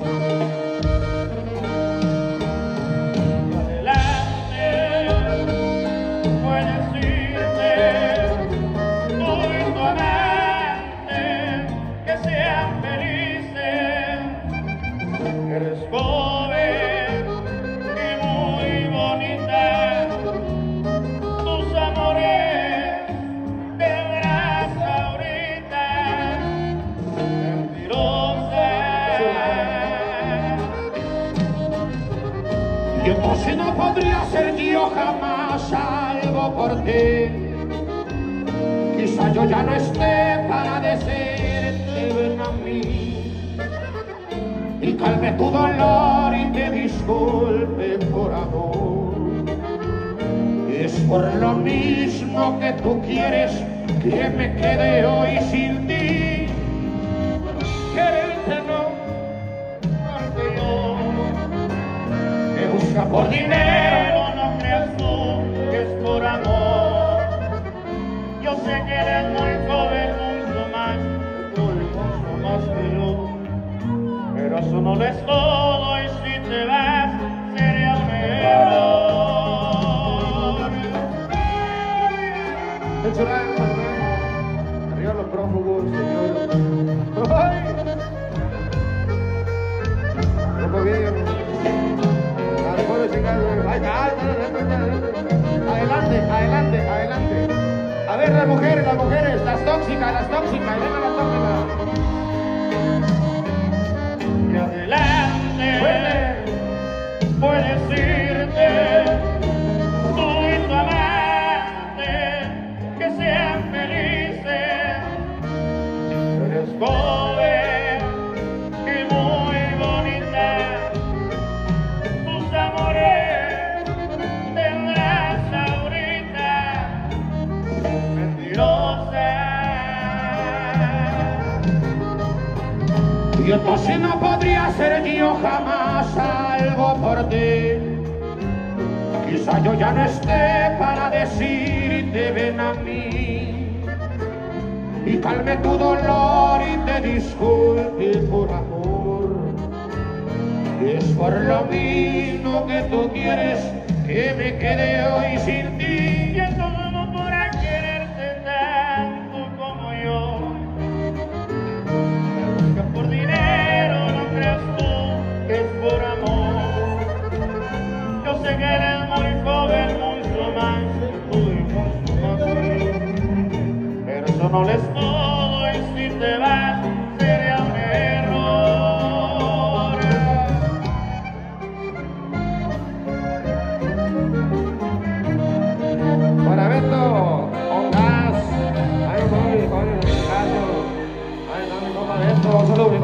Speaker 6: Eres joven y muy bonita, tus amores tendrás ahorita, mentirosa.
Speaker 5: Y entonces no podría ser yo jamás algo por ti. Quizá yo ya no esté para decirte ven a mí, y calme tu dolor y te disculpe por amor. Es por lo mismo que tú quieres que me quede hoy sin ti.
Speaker 6: Quererte no, porque yo
Speaker 5: Me busca por
Speaker 6: por dinero, no creas tú que es por amor. Yo sé que eres muy joven, mucho más que tú y mucho más que yo. Pero eso no lo es todo, y si te vas sería un error.
Speaker 5: Arriba los prófugos, señor. ¡Ay! ¿Cómo bien? Al pueblo chingado. ¡Ay, ay, adelante, adelante, adelante! A ver, las mujeres, las mujeres, las tóxicas, las tóxicas, venga las tóxicas.
Speaker 6: Y adelante puedes irte, tú y tu amante, que sean felices. Eres joven y muy bonita, tus amores tendrás ahorita, mentirosa.
Speaker 5: Y entonces no podría ser yo jamás algo por ti. Quizá yo ya no esté para decirte ven a mí, y calme tu dolor y te disculpe por amor. Es por lo mismo que tú quieres que me quede hoy sin ti.
Speaker 6: Y entonces no podrá quererte tanto como yo. Me buscas por dinero, no creas tú que es por amor. Yo sé que eres muy joven, mucho más que tú y mucho más que yo. Pero eso no lo es todo, y si te vas sería un error.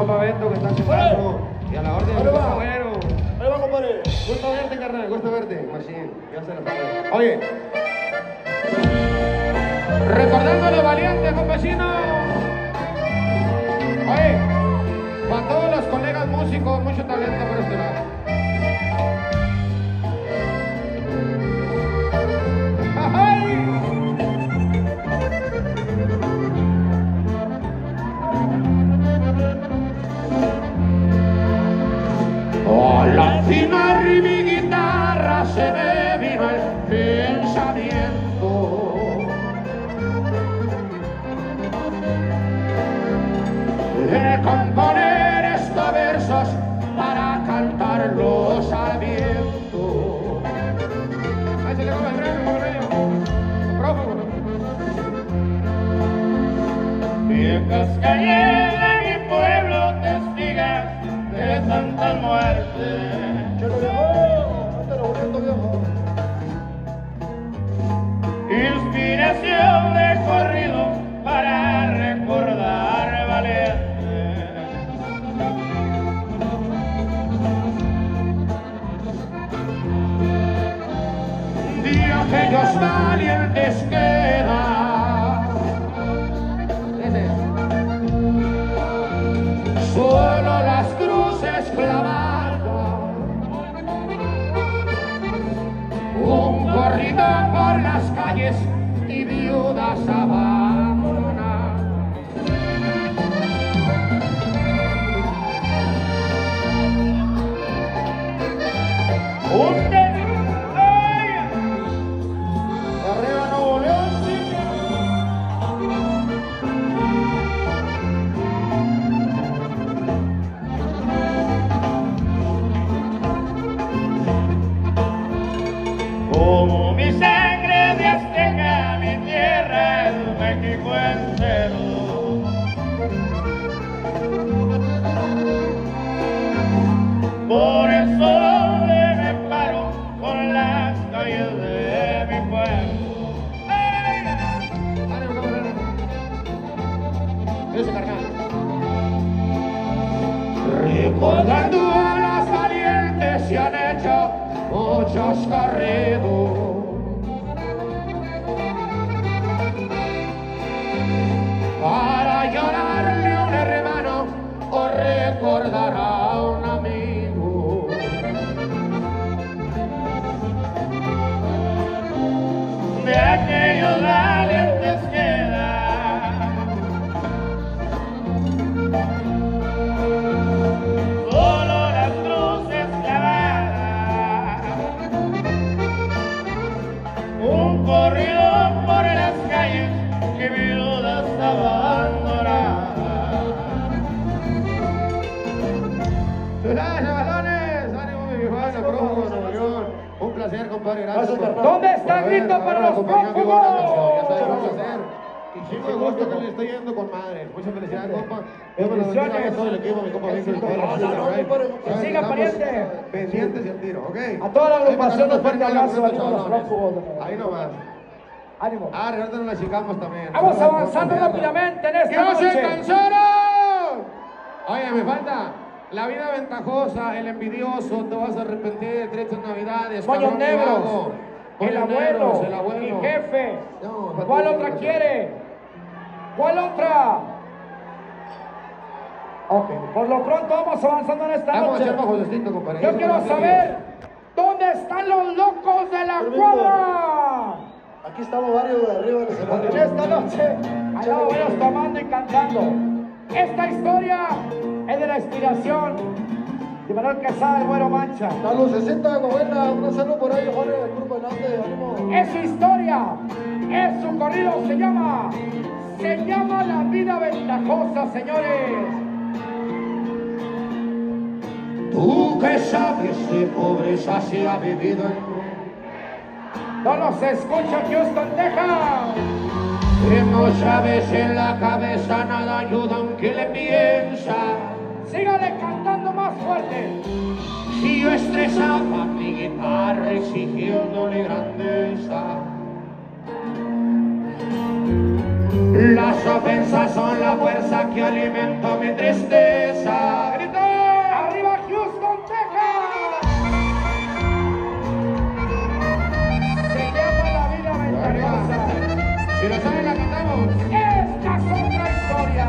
Speaker 5: compa Beto que está checando. Y a la orden de Gusto Güero.
Speaker 6: Ahí va, compadre.
Speaker 5: Gusto verte, carnal, gusto verte. Machín, ya se la sabe. Oye. Recordándole valiente, compachino. Oye, para todos los colegas músicos, mucho talento por este lado. ¡Ay! Oh, la fina y mi guitarra se me vino el pensamiento. De componer estos versos para cantarlos al viento. Ahí se le come el premio, el premio. Prófugo. Viejas calles de mi pueblo testigas de tanta muerte.
Speaker 6: Chelo viejo, hasta lo bonito viejo.
Speaker 5: Inspiración de corrido para recordar valiente. Día aquellos valientes quedan. Solo las cruces clavadas. Un corrido por las calles y viudas abandonadas. Un de arriba Nuevo León, como mi sangre de azteca, mi tierra es México entero. Por eso me paro con las calles de mi pueblo. Ese carnal. Recordando a las valientes se han hecho muchos corridos. Para llorarle a un hermano o recordar a un amigo. De aquellos valientes queda solo las cruces clavadas. Un corrido por las calles que viudas abandonadas. ¡Gracias, balones! ¡Ánimo, mi viejo! ¡Prófugo, Nuevo León! Un placer, compadre. Gracias. por-
Speaker 4: ¿Dónde está el
Speaker 5: por
Speaker 4: grito
Speaker 5: haber-
Speaker 4: para
Speaker 5: haber
Speaker 4: los
Speaker 5: acompañado mi buena
Speaker 4: prófugos?
Speaker 5: canción. Ya sabes, un placer. Y chico de gusto que le estoy yendo con madre. Muchas felicidades, compa. Dios me lo bendiga a todo el equipo, mi compa Víctor. y toda la gente de la radio.
Speaker 4: Que siga,
Speaker 5: Estamos
Speaker 4: pariente.
Speaker 5: pendientes y al tiro, ¿ok?
Speaker 4: A toda la agrupación,
Speaker 5: Ahí
Speaker 4: un fuerte abrazo,
Speaker 5: para
Speaker 4: ánimo a los
Speaker 5: chavalones.
Speaker 4: prófugos.
Speaker 5: Ahí nomás.
Speaker 4: Ánimo.
Speaker 5: Ah, ahorita nos la chicamos también.
Speaker 4: Vamos avanzando rápidamente en esta
Speaker 5: ¡Que no se
Speaker 4: noche.
Speaker 5: cansaron! Oye, me falta la vida ventajosa, el envidioso, te vas a arrepentir, tristes navidades,
Speaker 4: Moños
Speaker 5: cabrón y
Speaker 4: negros.
Speaker 5: vago.
Speaker 4: El
Speaker 5: Moños
Speaker 4: abuelo,
Speaker 5: negros, el abuelo.
Speaker 4: mi jefe.
Speaker 5: No,
Speaker 4: ¿Cuál
Speaker 5: falta-
Speaker 4: otra quiere? ¿Cuál otra? Ok, por lo pronto vamos avanzando en esta
Speaker 5: Vamos a
Speaker 4: noche.
Speaker 5: echar bajo distinto, compadre.
Speaker 4: Yo quiero saber dónde están los locos de la
Speaker 6: Permiso.
Speaker 4: cuadra.
Speaker 6: Aquí estamos varios de arriba del escenario.
Speaker 4: Esta noche, allá vamos tomando y cantando. Esta historia es de la inspiración de Manuel Quesada, el Güero Mancha.
Speaker 6: La lucecita de Coahuila, una salud por ahí, Jorge, el grupo delante, ánimo.
Speaker 4: Es su historia, es su corrido, se llama, se llama La Vida Ventajosa, señores.
Speaker 5: Tú que sabes de pobreza se ha vivido en...
Speaker 4: No nos escucha Houston, Texas.
Speaker 5: Que muchas veces en la cabeza nada ayuda aunque le piensa.
Speaker 4: Sígale cantando más fuerte.
Speaker 5: Si yo estresaba mi guitarra exigiéndole grandeza, las Las ofensas son la fuerza que alimenta mi tristeza. ¡Grito!
Speaker 2: ¡Arriba Houston, Texas! Se llama La Vida Ventajosa.
Speaker 5: Si lo saben, la cantamos.
Speaker 2: Esta es otra historia.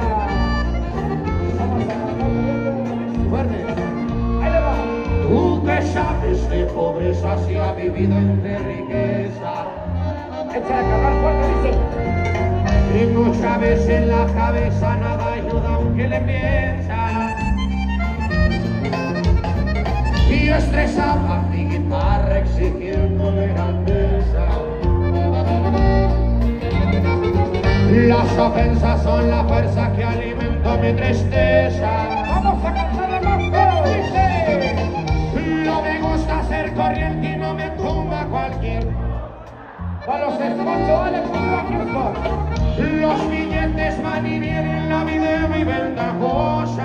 Speaker 5: Fuerte.
Speaker 2: Ahí le va.
Speaker 5: Tú que sabes de pobreza si ha vivido entre riqueza.
Speaker 2: Échale a cargar fuerte, dice.
Speaker 5: Y muchas veces en la cabeza nada ayuda aunque le piensa. Y yo estresaba mi guitarra exigiendo grandeza. Las ofensas son la fuerza que alimenta mi tristeza.
Speaker 2: Vamos a cantarle más feo, dice.
Speaker 5: No me gusta ser corriente y no me tumba cualquier.
Speaker 2: Para los escucho, dale conmigo a Houston.
Speaker 5: Los billetes van y vienen, la vida es muy ventajosa.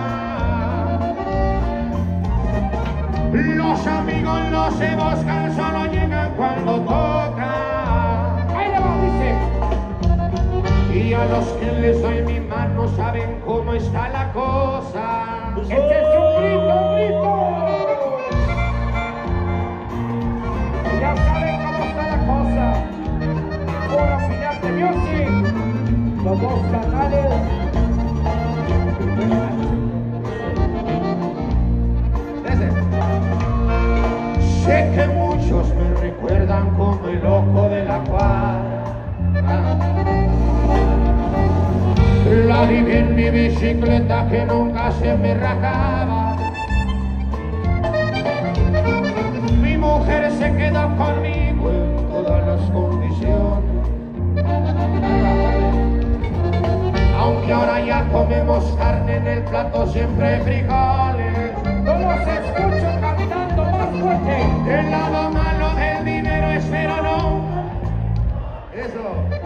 Speaker 5: Los amigos no se buscan, solo llegan cuando toca.
Speaker 2: Ahí le va, dice.
Speaker 5: Y a los que les doy mi mano saben cómo está la cosa.
Speaker 2: Échese un grito, un grito. Ya saben cómo está la cosa. Por Final de Music, los dos canales.
Speaker 5: Sé que muchos me recuerdan como el loco de la cuadra. La viví en mi bicicleta que nunca se me rajaba. Mi mujer se quedó conmigo en todas las condiciones. Aunque ahora ya comemos carne, en el plato siempre frijoles.
Speaker 2: No los escucho cantando más fuerte.
Speaker 5: El lado malo del dinero es pero no. Eso,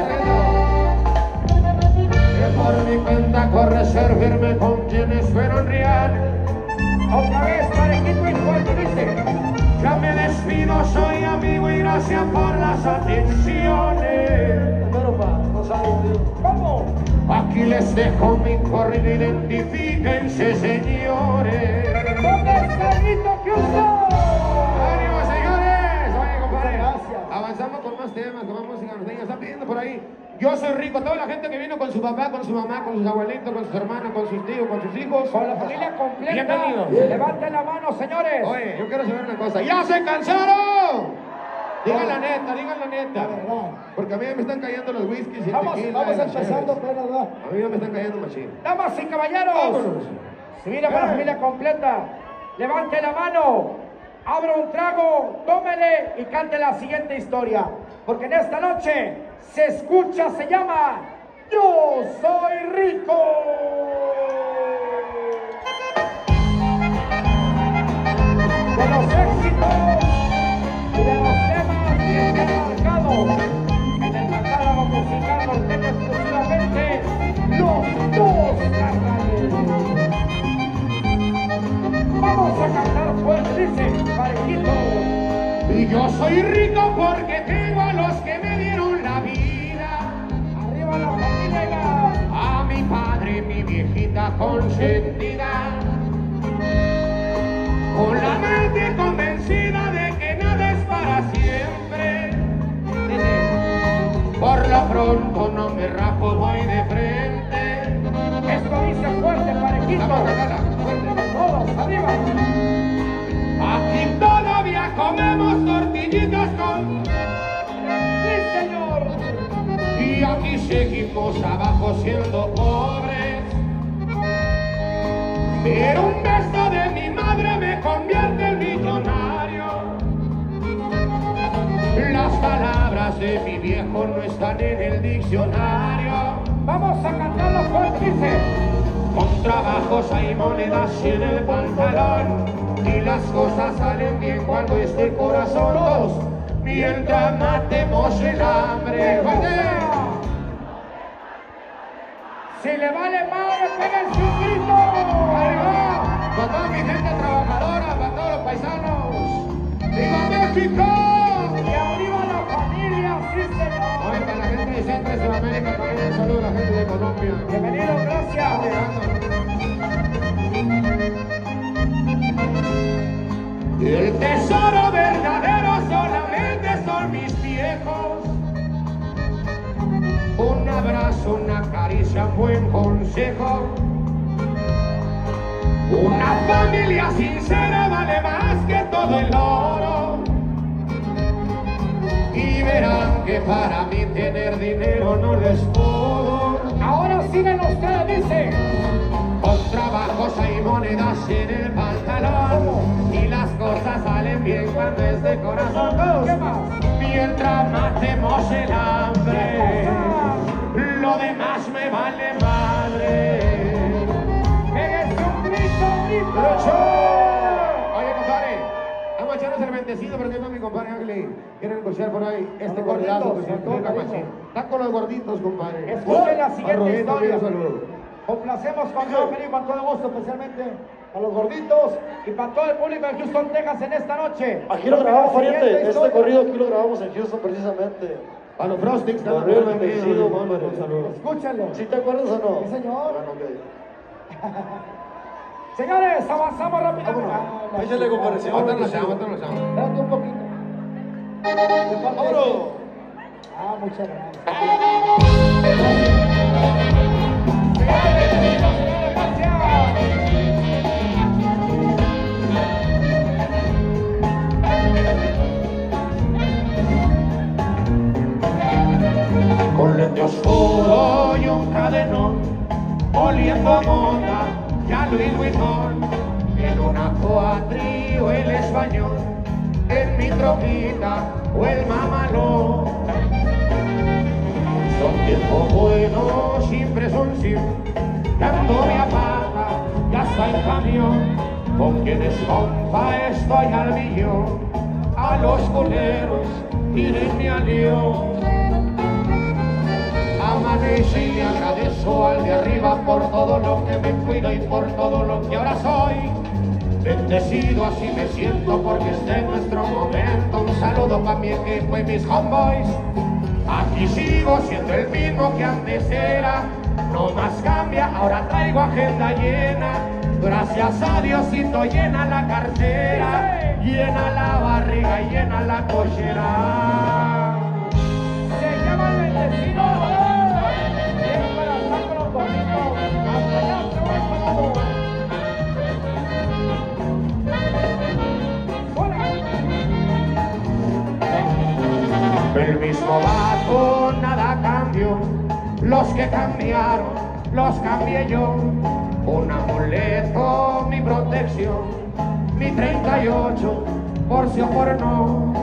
Speaker 5: que por mi cuenta corre servirme con quienes fueron reales.
Speaker 2: Otra vez, parejito y fuerte, dice.
Speaker 5: Ya me despido, soy amigo y gracias por las atenciones.
Speaker 2: ¿Cómo?
Speaker 5: Aquí les dejo mi corrido, identifíquense, señores.
Speaker 2: ¿Dónde está el grito, Houston?
Speaker 5: ¡Ánimo, señores! Oye, compadre,
Speaker 2: Gracias.
Speaker 5: avanzamos con más temas, con más música. Nos están pidiendo por ahí. Yo soy rico. Toda la gente que vino con su papá, con su mamá, con sus abuelitos, con sus hermanos, con sus tíos, con sus hijos.
Speaker 2: Con la familia completa.
Speaker 5: Bienvenidos.
Speaker 2: Levanten la mano, señores.
Speaker 5: Oye, yo quiero saber una cosa. ¿Ya se cansaron? Digan la neta, digan la neta. Porque a mí me están cayendo los whiskies y el
Speaker 4: Vamos,
Speaker 5: tequila
Speaker 4: vamos
Speaker 5: y las
Speaker 4: empezando,
Speaker 5: cheves.
Speaker 4: plena edad.
Speaker 5: A mí ya me están cayendo machín.
Speaker 2: Damas y caballeros.
Speaker 5: Vámonos.
Speaker 2: Si viene para la familia completa, levante la mano, abra un trago, tómele y cante la siguiente historia. Porque en esta noche se escucha, se llama Yo Soy Rico. De los éxitos y de los temas que se han marcado en el catálogo musical norteño exclusivamente los dos carnales. Vamos a cantar fuerte, dice parejito.
Speaker 5: Y yo soy rico porque tengo a los que me dieron la vida.
Speaker 2: Arriba la familia.
Speaker 5: A mi padre, mi viejita consentida. Con la mente convencida de que nada es para siempre. Por lo pronto no me rajo, voy de frente.
Speaker 2: Esto dice fuerte, parejito.
Speaker 5: Vamos a cantarla, fuerte.
Speaker 2: Todos, arriba.
Speaker 5: Aquí todavía comemos tortillitas con...
Speaker 2: Sí, señor.
Speaker 5: Y aquí seguimos abajo siendo pobres. Pero un beso de mi madre me convierte en millonario. Las palabras de mi viejo no están en el diccionario.
Speaker 2: Vamos a cantarlo fuerte, dice.
Speaker 5: Con trabajos hay monedas en el pantalón. Y las cosas salen bien cuando esté corazón dos. Mientras matemos el hambre.
Speaker 2: Si le vale madre, péguense un grito.
Speaker 5: ¡Arriba! Para toda mi gente trabajadora, para todos los paisanos. ¡Viva México!
Speaker 2: Y arriba la familia, sí, señor.
Speaker 5: Oye, para la gente de Centro y Sudamérica también un saludo a la gente de Colombia. cambia.
Speaker 4: Bienvenido, gracias.
Speaker 5: El tesoro verdadero solamente son mis viejos. Un abrazo, una caricia, un buen consejo. Una familia sincera vale más que todo el oro. Y verán que para mí tener dinero no les puedo.
Speaker 4: Ahora siguen ustedes, dice.
Speaker 5: Con trabajos hay monedas en el pantalón. Y las cosas salen bien cuando es de corazón.
Speaker 4: ¿Qué más?
Speaker 5: Mientras matemos el hambre, lo demás me vale madre.
Speaker 4: ¡Eres un grito, grito!
Speaker 5: Oye, compadre, vamos a echarnos el bendecido porque no mi compadre Ángel quieren escuchar por ahí este
Speaker 4: los
Speaker 5: corridazo
Speaker 4: gorditos,
Speaker 5: que se
Speaker 4: con todo
Speaker 5: entrega
Speaker 4: cariño.
Speaker 5: machín. Está con los gorditos, compadre.
Speaker 4: Escuchen la siguiente
Speaker 5: Arroyito,
Speaker 4: historia.
Speaker 5: un saludo.
Speaker 4: Complacemos con todo cariño, con todo gusto, especialmente a los gorditos y para todo el público de Houston, Texas en esta noche.
Speaker 6: Aquí lo
Speaker 4: Porque
Speaker 6: grabamos,
Speaker 4: la siguiente
Speaker 6: pariente. Este
Speaker 4: historia-
Speaker 6: corrido aquí lo grabamos en Houston precisamente.
Speaker 5: A los Frostings,
Speaker 6: Corrido el bendecido, hombre.
Speaker 5: un saludo.
Speaker 4: Escúchenlo.
Speaker 6: ¿Sí te acuerdas o no?
Speaker 4: Sí, señor.
Speaker 6: Bueno, ok.
Speaker 4: Señores, avanzamos rápidamente.
Speaker 6: Vámonos. Échale, compadre, sí,
Speaker 5: Bótanos la llama, bótanos la llama.
Speaker 4: Espérate un poquito. De parte de-
Speaker 6: ¡Vámonos!
Speaker 4: Ah, muchas gracias.
Speaker 5: Con lente oscuro y un cadenón, oliendo a mota, ya Luis Vuitton, en una cuatri o el español, en mi troquita o el mamalón. Son tiempos buenos, siempre son siempre, dando mi apata, ya está en camión, con quienes compa estoy al millón, a los culeros, tírenme al león. Amanecí y agradezco al de arriba por todo lo que me cuida y por todo lo que ahora soy. Bendecido así me siento porque este es nuestro momento. Un saludo para mi equipo y mis homeboys. Aquí sigo siendo el mismo que antes era. No más cambia, ahora traigo agenda llena. Gracias a Diosito llena la cartera, llena la barriga y llena la cochera.
Speaker 4: Se llama el bendecido. Viene para estar con los gorditos. Hasta allá se va el saludo. Hola.
Speaker 5: El mismo vato, nada cambió. Los que cambiaron, los cambié yo. Un amuleto, mi protección, mi treinta y ocho, por sí o por no.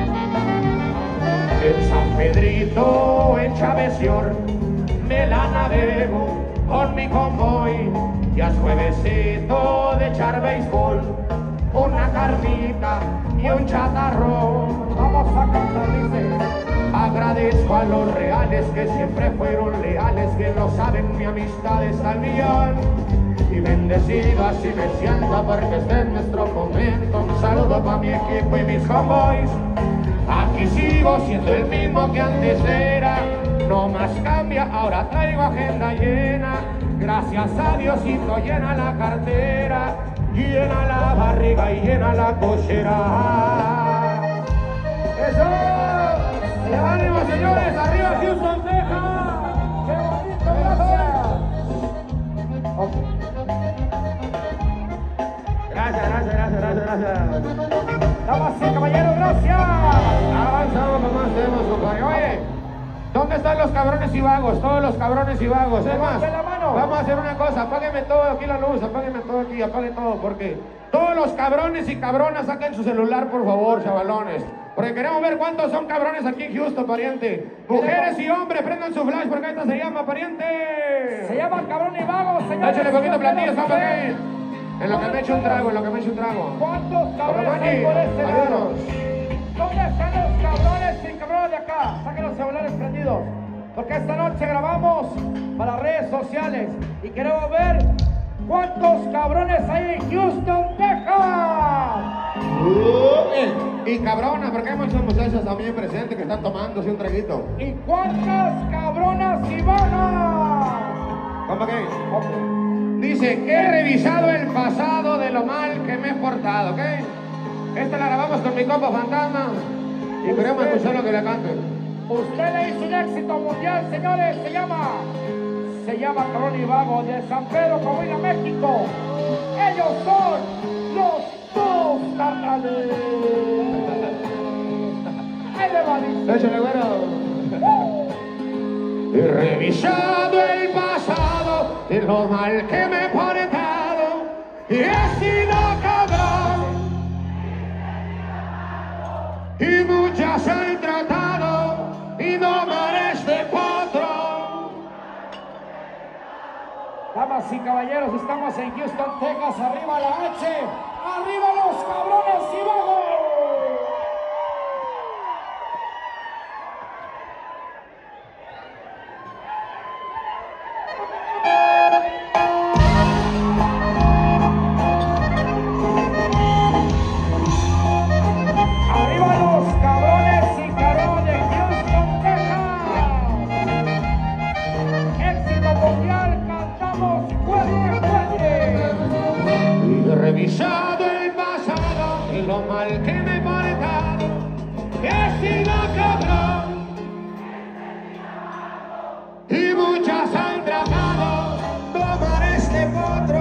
Speaker 5: En San Pedrito, en Chavesior, me la navego con mi convoy. Ya es juevesito de echar béisbol, una carnita y un chatarrón.
Speaker 4: Vamos a cantar, dice.
Speaker 5: Agradezco a los reales que siempre fueron leales, bien lo saben, mi amistad es al millón. Y bendecido así me siento porque este es nuestro momento. Un saludo para mi equipo y mis homeboys. Aquí sigo siendo el mismo que antes era. No más cambia, ahora traigo agenda llena. Gracias a Diosito llena la cartera, llena la barriga y llena la cochera. ¡Eso! ¡Ánimo, señores! ¡Arriba Houston, Texas!
Speaker 4: ¡Qué bonito, gracias! Ok.
Speaker 5: Gracias, gracias, gracias, gracias, gracias.
Speaker 4: Damas y caballeros, gracias.
Speaker 5: Avanzamos como hacemos, compadre. Oye, ¿dónde están los cabrones y vagos? Todos los cabrones y vagos. Es más,
Speaker 4: Levanten la mano.
Speaker 5: vamos a hacer una cosa. Apáguenme todo aquí la luz, apáguenme todo aquí, apaguen todo, porque todos los cabrones y cabronas saquen su celular, por favor, chavalones. Porque queremos ver cuántos son cabrones aquí en Houston, pariente. Mujeres y hombres, prendan su flash porque esta se llama, pariente.
Speaker 4: Se llama cabrón y vago, señores.
Speaker 5: Échale poquito platillo,
Speaker 4: ¿Cuántos
Speaker 5: hombre. En lo que me echo un trago, en lo que me echo un trago.
Speaker 4: ¿Cuántos cabrones
Speaker 5: Papá,
Speaker 4: hay por este lado?
Speaker 5: ayúdanos.
Speaker 4: ¿Dónde están los cabrones y cabrones de acá? Saquen los celulares prendidos. Porque esta noche grabamos para redes sociales y queremos ver cuántos cabrones hay en Houston, Texas.
Speaker 5: Y cabrona, porque hay muchas muchachas también presentes que están tomándose un traguito.
Speaker 4: ¿Y cuántas cabronas y vagas?
Speaker 5: Dice, he revisado el pasado de lo mal que me he portado, ¿ok? Esta la grabamos con mi compa Fantasma y queremos escuchar lo que le cante.
Speaker 2: Usted le hizo un éxito mundial, señores, se llama, se llama Cabrón y Vago de San Pedro, Coahuila, México. Ellos son los dos carnales. Ahí le va, dice.
Speaker 5: Échale, güero. He revisado el pasado de lo mal que me he portado y he sido cabrón y muchas han tratado y no merece potro.
Speaker 2: Damas y caballeros, estamos en Houston, Texas. Arriba la H, arriba los cabrones y Vagos. Arriba los cabrones y cabrones de Houston, Texas. Éxito mundial, cantamos fuerte, fuerte.
Speaker 5: Y he revisado el pasado y lo mal que me he portado, he sido cabrón y muchas han tratado tomar este potro.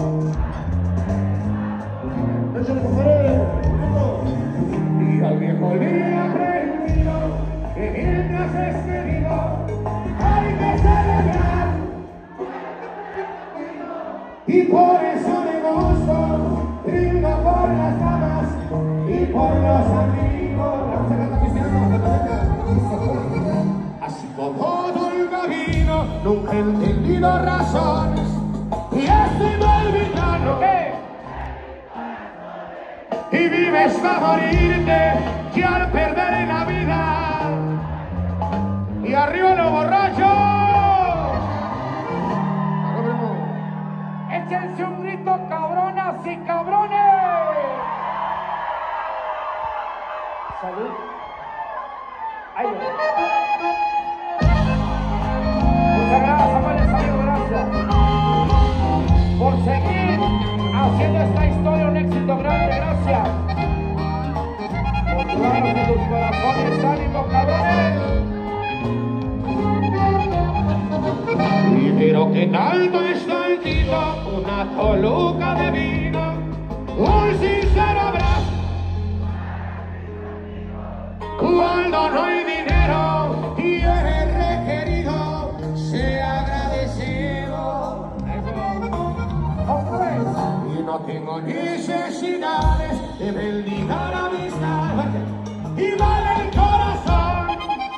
Speaker 5: Y al viejo le he aprendido que mientras esté vivo hay que celebrar. Y por eso me gusto, brindo por las damas y por los amigos. Así como todo el camino, nunca he entendido razones y estoy mal viviendo. Y vives para morirte y al perder la vida. Y arriba los borrachos.
Speaker 2: Échense un grito, cabronas y cabrones. Salud. Ahí va. Muchas gracias, amables amigos, gracias por seguir haciendo esta historia un éxito grande, gracias por llevarnos en tus corazones, ánimo, cabrones.
Speaker 5: Pero que tanto está el tito, una toluca de vino, un sincero abrazo. Cuando no hay dinero y eres requerido, sea agradecido. Y no tengo necesidades de mendigar amistad y vale el corazón.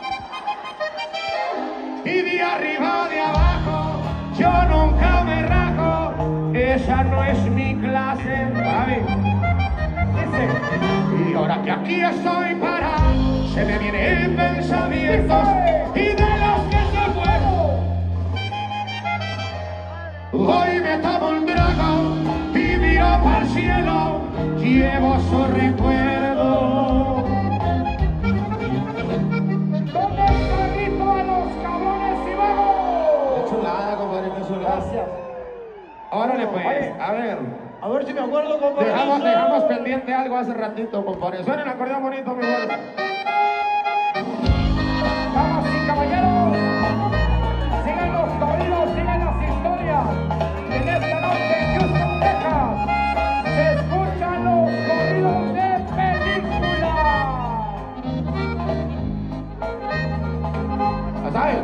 Speaker 5: Y de arriba de abajo yo nunca me rajo, esa no es mi clase. Javi. Dice, y ahora que aquí estoy parado, se me vienen pensamientos y de los que se fueron. Hoy me tomo un trago y miro para el cielo, llevo su recuerdo.
Speaker 2: ¿Dónde está el grito a los cabrones y vagos?
Speaker 5: Chulada, compadre, qué chulada.
Speaker 2: Gracias.
Speaker 5: Órale pues, a ver.
Speaker 6: A ver si me acuerdo, compadre.
Speaker 5: Dejamos, dejamos pendiente algo hace ratito, compadre. Suena el acordeón bonito, mi güey.
Speaker 2: Damas y caballeros, sigan los corridos, sigan las historias. En esta noche en Houston, Texas, se escuchan los corridos de película.
Speaker 5: ¿La sabes?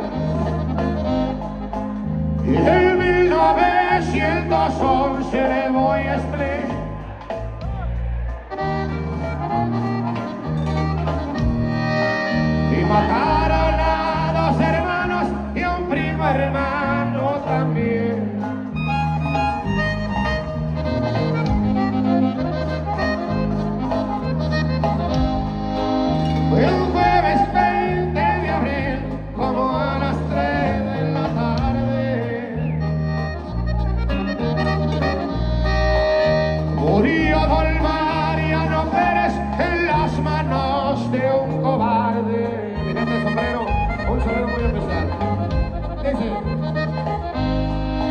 Speaker 5: Y en mil novecientos once le voy a explicar. Y mataron a dos hermanos y a un primo hermano también. Fue un jueves veinte de abril, como a las tres de la tarde. Murió don Mariano Pérez en las manos de un cobarde. Mira este sombrero, un sombrero muy especial. Dice,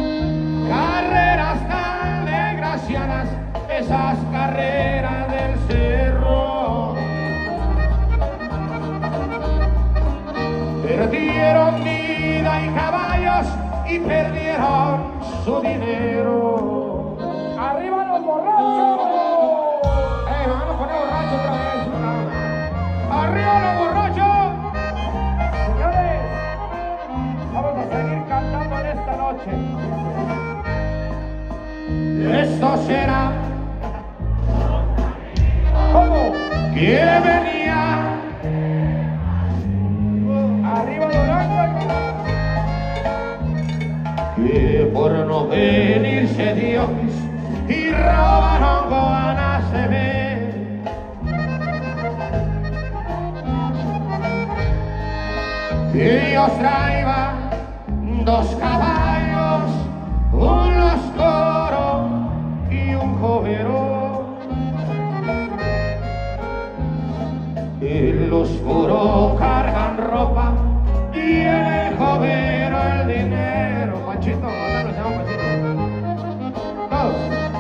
Speaker 5: amigos y perdieron su dinero.
Speaker 2: ¡Arriba los borrachos!
Speaker 5: ¡Eh, me van a poner borracho otra vez! ¡Arriba los borrachos!
Speaker 2: Señores, vamos a seguir cantando en esta noche.
Speaker 5: Esto será
Speaker 2: ¿Cómo?
Speaker 5: que venía.
Speaker 2: ¡Arriba Durango!
Speaker 5: Que por no venirse Dios y robaron Goanas de ver. Que ellos traían dos caballos, un loscoro y un jovero. El loscoro cargan ropa y en el jovero el dinero. Panchito, ¿cómo se llama Panchito? Todos.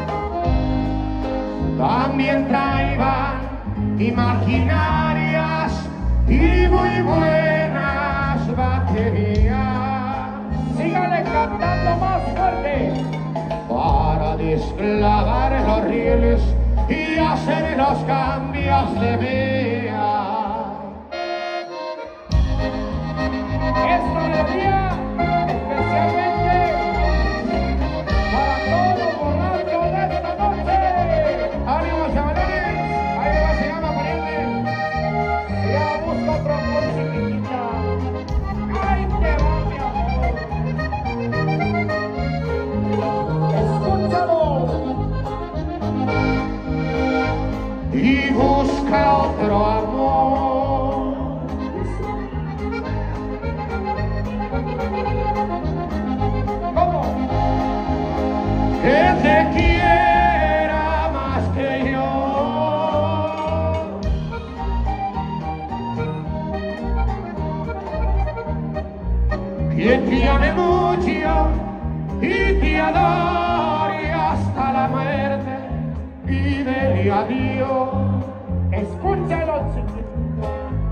Speaker 5: También traían imaginarias y muy buenas baterías.
Speaker 2: ¡Síganle cantando más fuerte!
Speaker 5: Para desclavar los rieles y hacer los cambios de vía.
Speaker 2: Esta melodía especialmente para todos los borrachos de esta noche.
Speaker 5: ¡Ánimo, chavalones! Ahí va, se llama pariente.
Speaker 2: Ya busca otro amor, chiquitita. ¡Ay, te va, mi amor! ¡Escúchalo!
Speaker 5: Y busca otro amor
Speaker 2: ¿Cómo?
Speaker 5: que te quiera más que yo. Que te ame mucho y te adore hasta la muerte. Pídele a Dios.
Speaker 2: Escúchalo, chiquitita.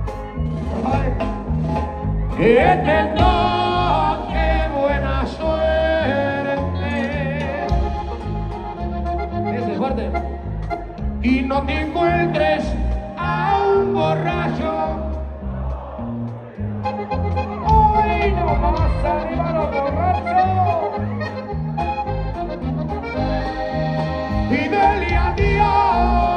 Speaker 5: Que te toque buena suerte. Ese es fuerte. Y no te encuentres a un borracho.
Speaker 2: ¡Uy, no más! ¡Arriba los borrachos!
Speaker 5: Pídele a Dios.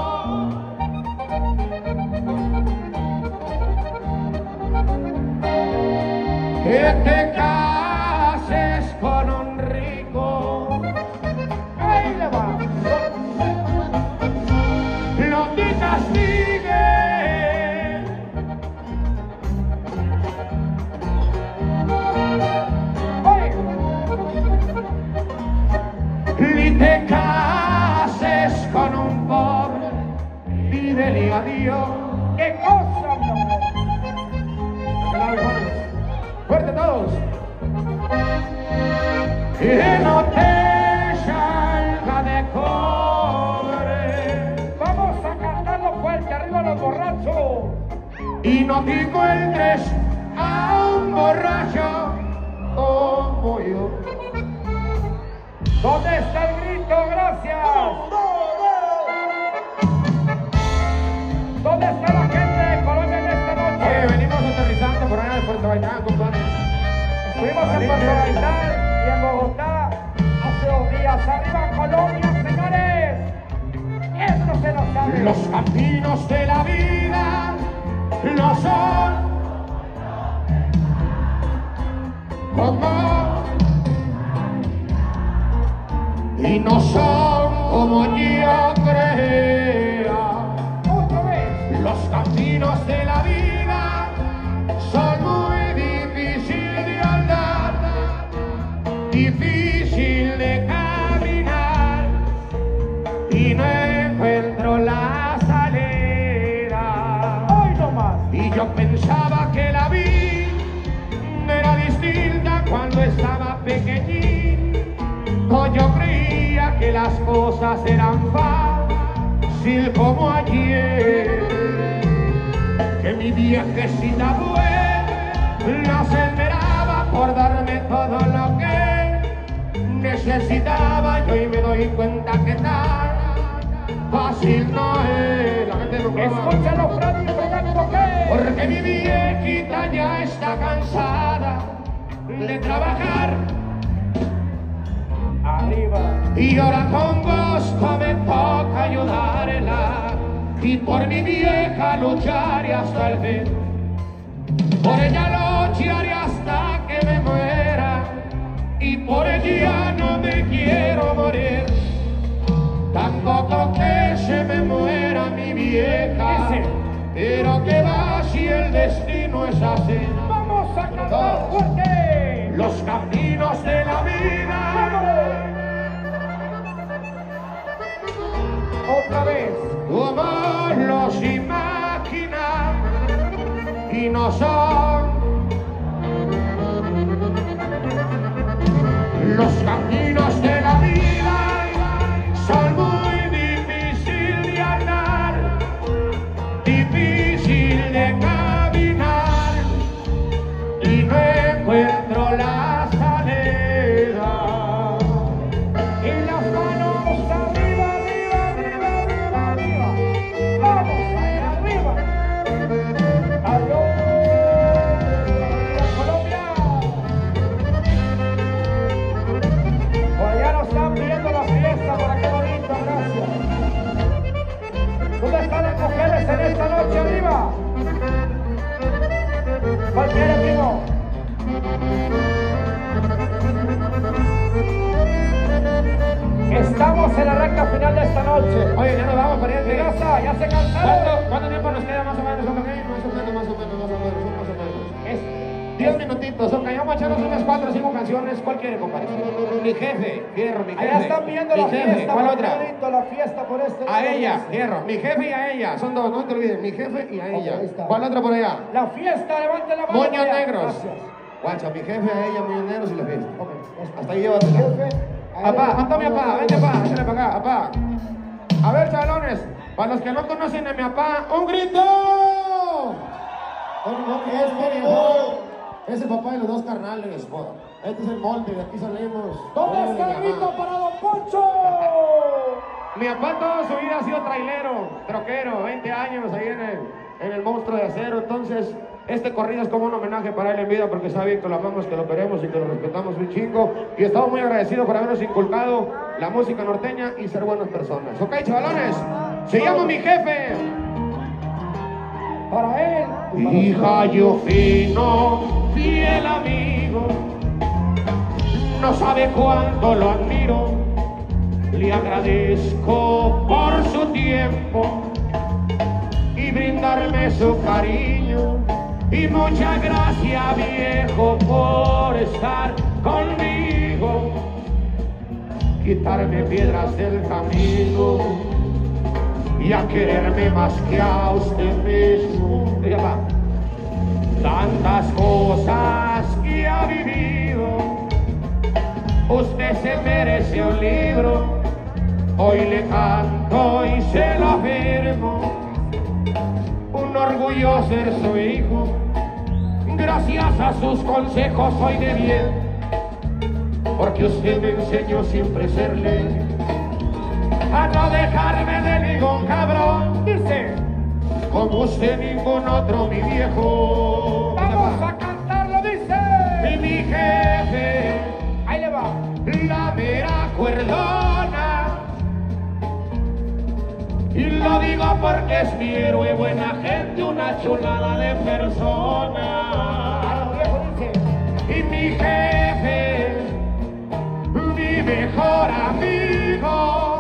Speaker 5: Que te cases con un rico.
Speaker 2: ¡Ahí le va!
Speaker 5: No te castigue.
Speaker 2: ¡Oye!
Speaker 5: Ni te cases con un pobre. Pídele a Dios.
Speaker 2: ¡Qué cosa, mi amor!
Speaker 5: ¡Fuerte todos! Que no te salga de cobre.
Speaker 2: ¡Vamos a cantarlo fuerte! ¡Arriba los borrachos!
Speaker 5: Y no te encuentres a un borracho como yo.
Speaker 2: ¿Dónde está el grito? ¡Gracias! ¿Dónde está la gente de Colombia en esta noche?
Speaker 5: Oye, venimos aterrizando por allá de Puerto Vallarta, compadre.
Speaker 2: Estuvimos en Puerto Vallarta y en Bogotá hace dos días. ¡Arriba Colombia, señores! Esto se lo sabe.
Speaker 5: Los caminos de la vida no son como y no son como yo creía.
Speaker 2: ¡Otra vez!
Speaker 5: Los caminos de la vida son muy difíciles de andar, difícil de caminar y no encuentro la salida.
Speaker 2: ¡Hoy no más!
Speaker 5: Y yo pensaba que la vida era distinta cuando estaba pequeñín. O yo creía que las cosas eran fácil como ayer. Que mi viejecita buena no se esperaba por darme todo lo que necesitaba yo y me doy cuenta que tan fácil no es. La gente no come.
Speaker 2: Escúchalo, Freddy, fregando que.
Speaker 5: Porque mi viejita ya está cansada de trabajar.
Speaker 2: Arriba.
Speaker 5: Y ahora con gusto me toca ayudarla. Y por mi vieja lucharé hasta el fin. Por ella lucharé hasta que me muera. Y por ella no me quiero morir. Tampoco que se me muera mi vieja.
Speaker 2: Dice.
Speaker 5: Pero que va si el destino es así.
Speaker 2: Vamos a cantar fuerte.
Speaker 5: Los caminos de la vida.
Speaker 2: Otra vez.
Speaker 5: Como los imaginan y no son. Los caminos de la vida son muy difíciles de andar, difícil de caminar y no encuentro la salida.
Speaker 2: Y las manos arriba, arriba, arriba, arriba, arriba. Vamos, allá arriba. Adiós, Colombia. Por allá nos están pidiendo la fiesta, por aquí bonito, gracias. ¿Dónde están las mujeres en esta noche arriba? ¿Cuál quiere, primo? Estamos en la recta final de esta noche.
Speaker 5: Oye, ya nos vamos, pariente.
Speaker 2: ¿Qué pasa? ¿Ya se cansaron?
Speaker 5: ¿Cuánto, ¿Cuánto tiempo nos queda más o menos? Ok, más o menos, más o menos, más o menos, más o menos.
Speaker 2: Es-
Speaker 5: Diez minutitos, ok, vamos a echarnos unas cuatro o cinco canciones. ¿Cuál quiere, compadre? Mi jefe, Fierro, mi jefe.
Speaker 2: Allá están viendo
Speaker 5: Mi
Speaker 2: la
Speaker 5: jefe.
Speaker 2: fiesta.
Speaker 5: ¿Cuál
Speaker 2: por
Speaker 5: otra?
Speaker 2: qué bonito, la fiesta por este
Speaker 5: A
Speaker 2: lado.
Speaker 5: ella, Fierro, mi jefe y a ella. Son dos, no te olvides, mi jefe y a ella.
Speaker 2: ahí está.
Speaker 5: ¿Cuál otra por allá?
Speaker 2: La fiesta, levante la mano.
Speaker 5: Moños
Speaker 2: allá.
Speaker 5: negros.
Speaker 2: Gracias.
Speaker 5: Guacha, mi jefe a ella, moños negros y la fiesta.
Speaker 2: Ok, ya está.
Speaker 5: Hasta ahí llévatela.
Speaker 2: Jefe, a
Speaker 5: Apá,
Speaker 2: ver,
Speaker 5: ¿cuánto mi apá?
Speaker 2: vamos,
Speaker 5: Vente,
Speaker 2: vamos.
Speaker 5: apá, échale para acá, apá. A ver, chavalones, para los que no conocen a mi apá, ¡un grito! No, no, que es mi viejo. Es el papá de los dos carnales, joda. Este es el molde, de aquí salimos.
Speaker 2: ¿Dónde
Speaker 5: Órale,
Speaker 2: está el
Speaker 5: mi
Speaker 2: grito
Speaker 5: apá.
Speaker 2: para Don Poncho?
Speaker 5: Mi papá toda su vida ha sido trailero, troquero, veinte años ahí en el, en el Monstruo de Acero. Entonces, este corrido es como un homenaje para él en vida porque sabe que lo amamos, que lo queremos y que lo respetamos un chingo. Y estamos muy agradecidos por habernos inculcado la música norteña y ser buenas personas. Ok, chavalones, se llama Mi Jefe.
Speaker 2: Para él. y para
Speaker 5: Hija, yo fino, fiel amigo, no sabe cuánto lo admiro, le agradezco por su tiempo y brindarme su cariño. Y muchas gracias, viejo, por estar conmigo, quitarme piedras del camino y a quererme más que a usted mismo. Ya va. Tantas cosas que ha vivido, usted se merece un libro. Hoy le canto y se lo afirmo, un orgullo ser su hijo. Gracias a sus consejos soy de bien, porque usted me enseñó siempre serle, a no dejarme de ningún cabrón.
Speaker 2: Dice,
Speaker 5: Como usted ningún otro, mi viejo.
Speaker 2: vamos a cantarlo, dice.
Speaker 5: Y mi jefe,
Speaker 2: Ahí le va.
Speaker 5: la mera cuerdona. Y lo digo porque es mi héroe, buena gente, una chulada de persona.
Speaker 2: Viejo dice.
Speaker 5: Y mi jefe, mi mejor amigo.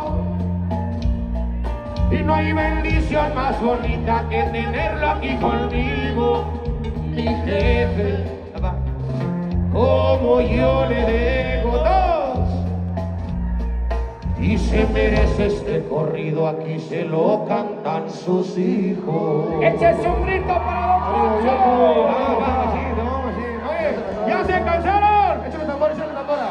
Speaker 5: Y no hay bendición más bonita que tenerlo aquí conmigo. Mi jefe, como yo le debo dos. Y se merece este corrido, aquí se lo cantan sus hijos.
Speaker 2: Échese un grito para Don Poncho.
Speaker 5: Vamos, vamos, sí, vamos, sí. Oye, ¿ya se cansaron? Échale tambor, échale tambora.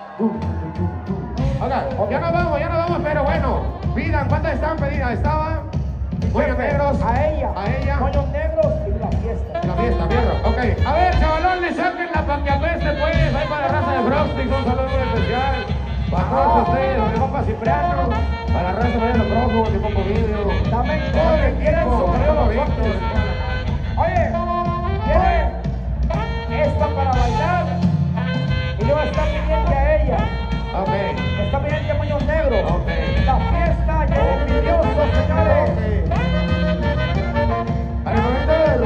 Speaker 5: Ok, ya nos vamos, ya nos vamos, pero bueno, pidan, ¿cuántas estaban pedidas? Estaban Moños Negros,
Speaker 2: A ella.
Speaker 5: a ella,
Speaker 2: Moños negros y la fiesta.
Speaker 5: la fiesta, fierro. Ok, Ok, a ver, chavalones, sáquenla para que apeste, pues. Ahí para la raza de Frosty, un saludo muy especial. Para todos ustedes, los de compa Cipriano. Para la raza de los prófugos, de Poco Video.
Speaker 4: También todo que quieren sobre nosotros. Oye, ¿quieren esta para bailar? Y luego está pendiente a ella.
Speaker 5: Ok.
Speaker 4: Está pendiente a Moños Negros.
Speaker 5: Ok.
Speaker 4: La fiesta ya es envidioso, señores.
Speaker 5: Para el momento.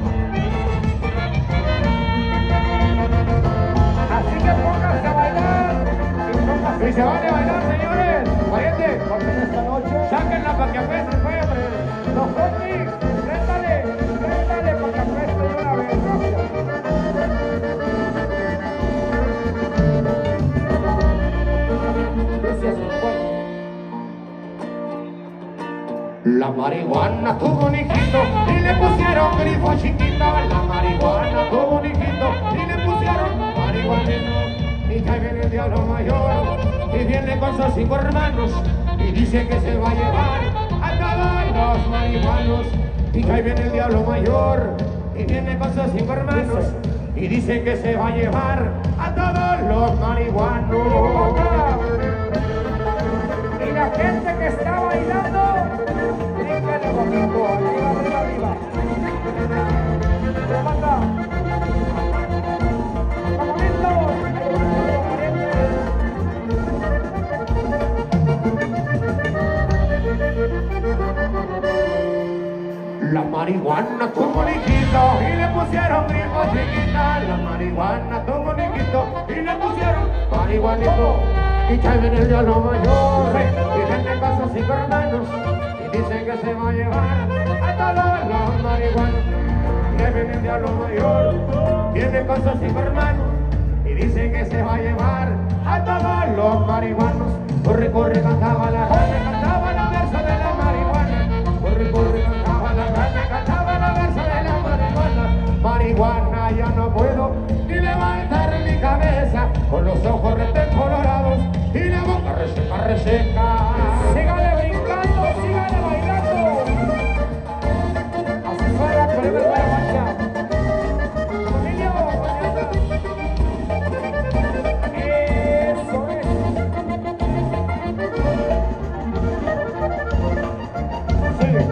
Speaker 4: Así que pónganse a bailar. Y pónganse
Speaker 5: Y se vale bailar, señores. Valiente.
Speaker 4: porque en esta noche,
Speaker 5: Sáquenla para que apeste, pues, hombre.
Speaker 4: los Fotis, préstale, préstale para que apeste de una vez. Gracias. Dice así, bueno.
Speaker 5: La marihuana tuvo un hijito y le pusieron grifo chiquito. La marihuana tuvo un hijito y le pusieron marihuanito. Y ya viene el diablo mayor y viene con sus cinco hermanos y dice que se va a llevar a todos los marihuanos. Y ya viene el diablo mayor y viene con sus cinco hermanos y dice que se va a llevar a todos los marihuanos.
Speaker 4: Y la gente que está bailando, bríncale bonito, arriba, arriba, arriba. Levanta. Vamos,
Speaker 5: La marihuana tuvo un hijito y le pusieron grifo chiquita. La marihuana tuvo un hijito y le pusieron marihuanito. Y ya viene el diablo mayor y viene con sus cinco hermanos y dice que se va a llevar a todos los marihuanos. Ya viene el diablo mayor, viene con sus cinco hermanos y dice que se va a llevar a todos los marihuanos. Corre, corre, cantaba la rana, cantaba la verso de la marihuana. Corre, corre, cantaba la rana, cantaba la verso de la marihuana. Marihuana, ya no puedo ni levantar mi cabeza, con los ojos reten colorados y la boca reseca, reseca.
Speaker 4: sígale brincando, sígale bailando. Así suena el primer de la marcha. Emilio, mañana. Eso es. Sigue.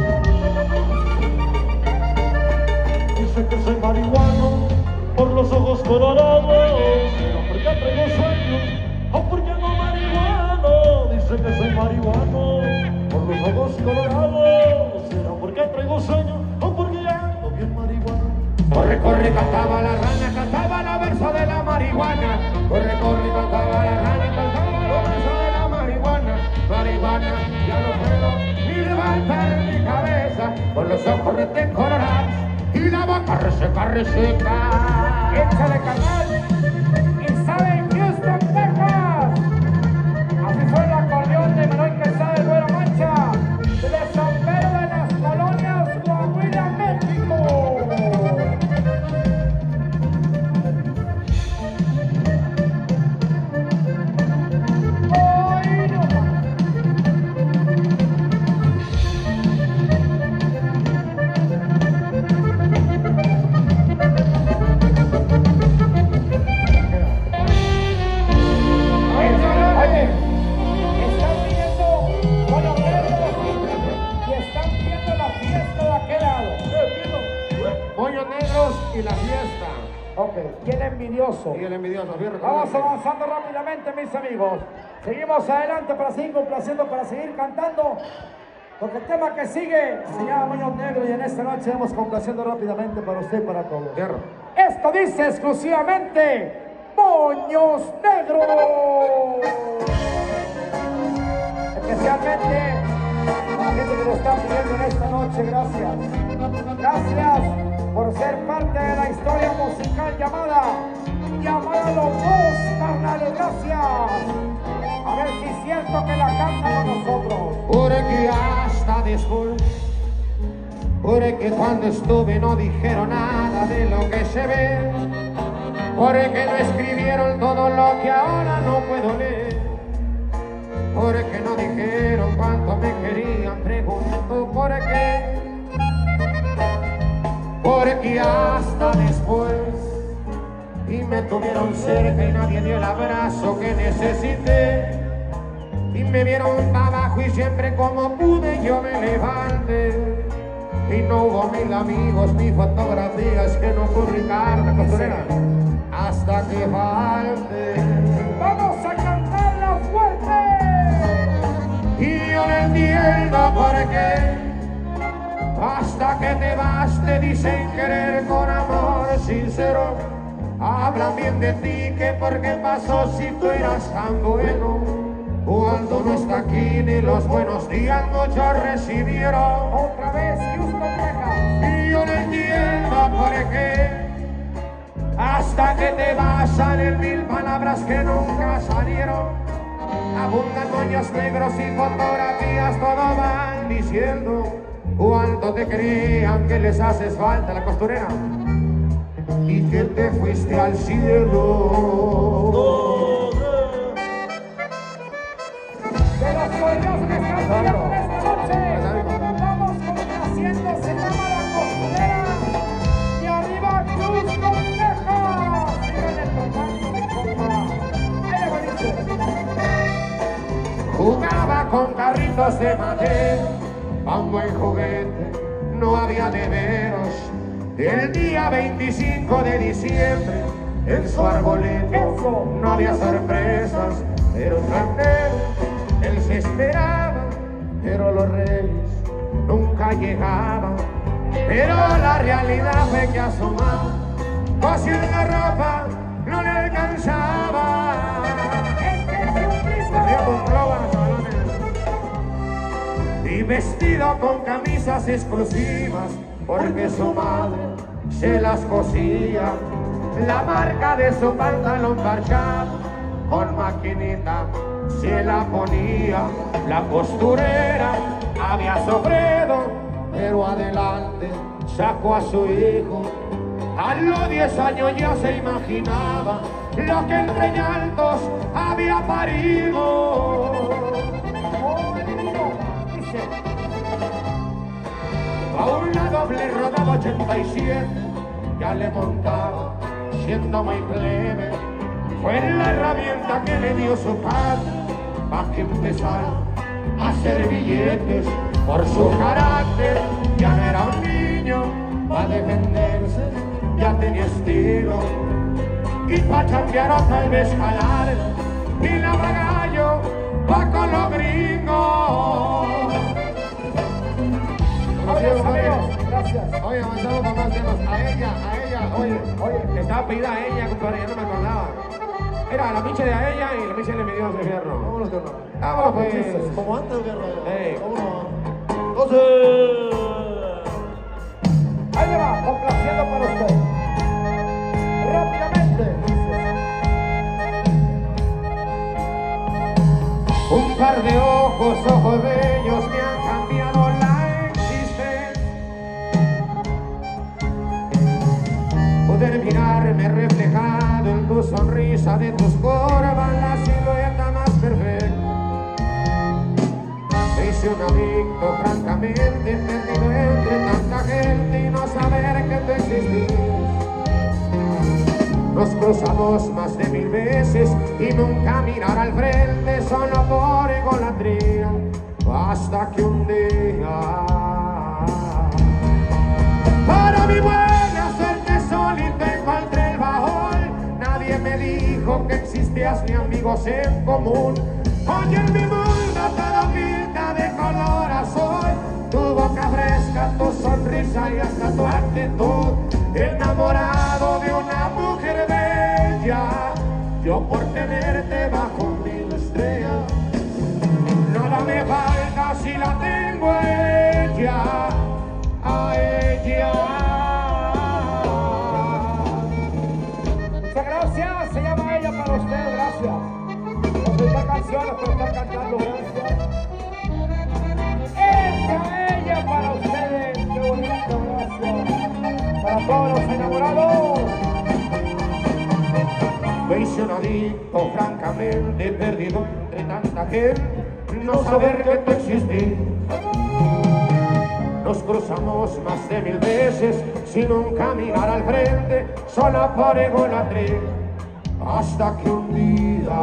Speaker 6: Dice que soy marihuano por los ojos colorados, pero porque traigo sueños o porque no marihuano. Dice que soy marihuano por los ojos colorados, pero porque traigo sueños o porque ya ando bien marihuano.
Speaker 5: Corre, corre, cantaba la rana, cantaba la verso de la marihuana. Corre, corre, cantaba la rana, cantaba la verso de la marihuana. Marihuana, ya no puedo ni levantar mi cabeza, con los ojos reten colorados y la boca reseca, reseca.
Speaker 4: Échale canal. Y saben Houston, Texas. Así fue el acordeón de Manuel Quesada de Buena Mancha, de San Pedro de las Colonias, Coahuila, México. Hoy no más. Oye, están viendo con los negros y están viendo la fiesta de aquel lado.
Speaker 5: Moños negros y la fiesta.
Speaker 4: Ok, ¿quién envidioso?
Speaker 5: Y el envidioso, fíjate.
Speaker 4: Vamos avanzando rápidamente, mis amigos. Seguimos adelante para seguir complaciendo, para seguir cantando. Porque el tema que sigue se llama Moños Negros y en esta noche vamos complaciendo rápidamente para usted y para todos.
Speaker 5: Cierra.
Speaker 4: Esto dice exclusivamente Moños Negros. Especialmente a la gente que lo está pidiendo en esta noche, gracias. Gracias por ser parte de la historia musical llamada Llamada Los Dos, carnales, gracias. A ver si es cierto que la cantan con nosotros.
Speaker 5: Porque hasta después, porque cuando estuve no dijeron nada de lo que se ve, porque no escribieron todo lo que ahora no puedo leer, porque no dijeron cuánto me querían, pregunto por qué, porque hasta después me tuvieron cerca y nadie dio el abrazo que necesité. Y me vieron abajo y siempre como pude yo me levanté. Y no hubo mil amigos ni fotografías que no publicar la costurera hasta que falte.
Speaker 2: Vamos a cantarla fuerte.
Speaker 5: Y yo no entiendo por qué hasta que te vas te dicen querer con amor sincero. Hablan bien de ti, que por qué pasó si tú eras tan bueno. Cuando no está aquí ni los buenos días muchos recibieron.
Speaker 2: Otra vez, Houston, Texas.
Speaker 5: Y yo no entiendo por qué hasta que te vas salen mil palabras que nunca salieron. Abundan moños negros y fotografías, todo van diciendo cuánto te crean que les haces falta la costurera y que te fuiste al cielo.
Speaker 2: De los correos que están peleando esta noche. Vamos complaciendo, se llama La Costurera. Y arriba Houston, Texas. Síganle tocando mi compa. Ahí le va, dice.
Speaker 5: Jugaba con carritos de madera, un buen juguete, no había de veros. El día veinticinco de diciembre, en su arbolito no había sorpresas, pero también él se esperaba, pero los reyes nunca llegaban. Pero la realidad fue que a su mamá, cosiendo la ropa, no le alcanzaba. Y vestido con camisas exclusivas, porque su madre se las cosía. La marca de su pantalón parchado, con maquinita se la ponía. La costurera había sofrido, pero adelante sacó a su hijo. A los diez años ya se imaginaba lo que entre llantos había parido. A una doble rodada ochenta y siete ya le montaba, siendo muy plebe. Fue la herramienta que le dio su padre para que empezara a hacer billetes. Por su carácter ya no era un niño, para defenderse ya tenía estilo. Y pa' chambear o tal vez jalar, y la bagallo va con los gringos.
Speaker 2: Adiós, amigos. Gracias.
Speaker 5: Oye, avanzamos con más temas. A ella, a ella, oye, oye, estaba pedida a ella, compadre, ya no me acordaba. Era la pinche de a ella y la pinche le midió ese fierro.
Speaker 6: Vámonos, guerra.
Speaker 5: Vámonos, pues.
Speaker 6: Como antes, guerra.
Speaker 5: Ey.
Speaker 6: Vámonos. Entonces.
Speaker 2: Ahí le va, complaciendo para usted. Rápidamente.
Speaker 5: Un par de ojos, ojos bellos me han cambiado la existencia. Poder mirarme reflejado en tu sonrisa, de tus curvas, la silueta más perfecta. Me hice un adicto, francamente, perdido entre tanta gente y no saber que tú existías. Nos cruzamos más de mil veces y nunca mirar al frente, solo por egolatría, hasta que un día, para mi buena suerte solito encontré el bajón. Nadie me dijo que existías ni amigos en común. Hoy en mi mundo todo pinta de color azul, tu boca fresca, tu sonrisa y hasta tu actitud. Enamorado de una mujer bella, yo por tenerte bajo mil estrellas. Nada me falta si la tengo a ella, a ella.
Speaker 2: Muchas gracias, se llama Ella para usted, gracias. Por esta canción, por estar cantando, gracias. Esa Ella para ustedes, qué bonito, gracias. Para todos los enamorados.
Speaker 5: Me hice un adicto, francamente, perdido entre tanta gente, no saber que tú existís. Nos cruzamos más de mil veces sin nunca mirar al frente, solo por egolatría, hasta que un día,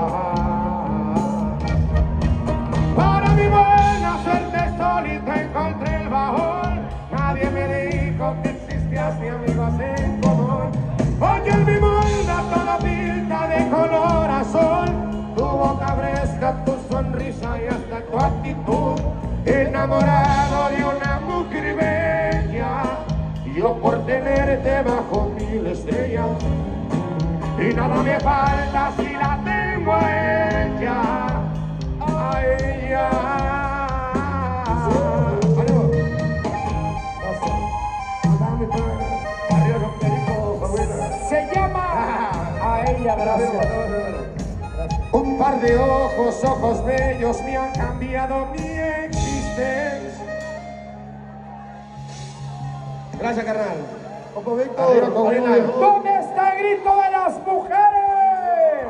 Speaker 5: para mi buena suerte solito encontré el bajón. Nadie me dijo que existías, mi amigo, en común. Oye, en mi mundo todo pinta de color azul. Tu boca fresca, tu sonrisa y hasta tu actitud. Enamorado de una mujer bella, yo por tenerte bajo mil estrellas. Y nada me falta si la tengo a ella, a ella.
Speaker 4: Se llama a ella, gracias.
Speaker 5: Un par de ojos, ojos bellos me han cambiado mi existencia.
Speaker 6: Gracias, carnal. Opo
Speaker 5: Arriba,
Speaker 6: Víctor.
Speaker 5: Cobrina.
Speaker 4: ¿Dónde está el grito de las mujeres?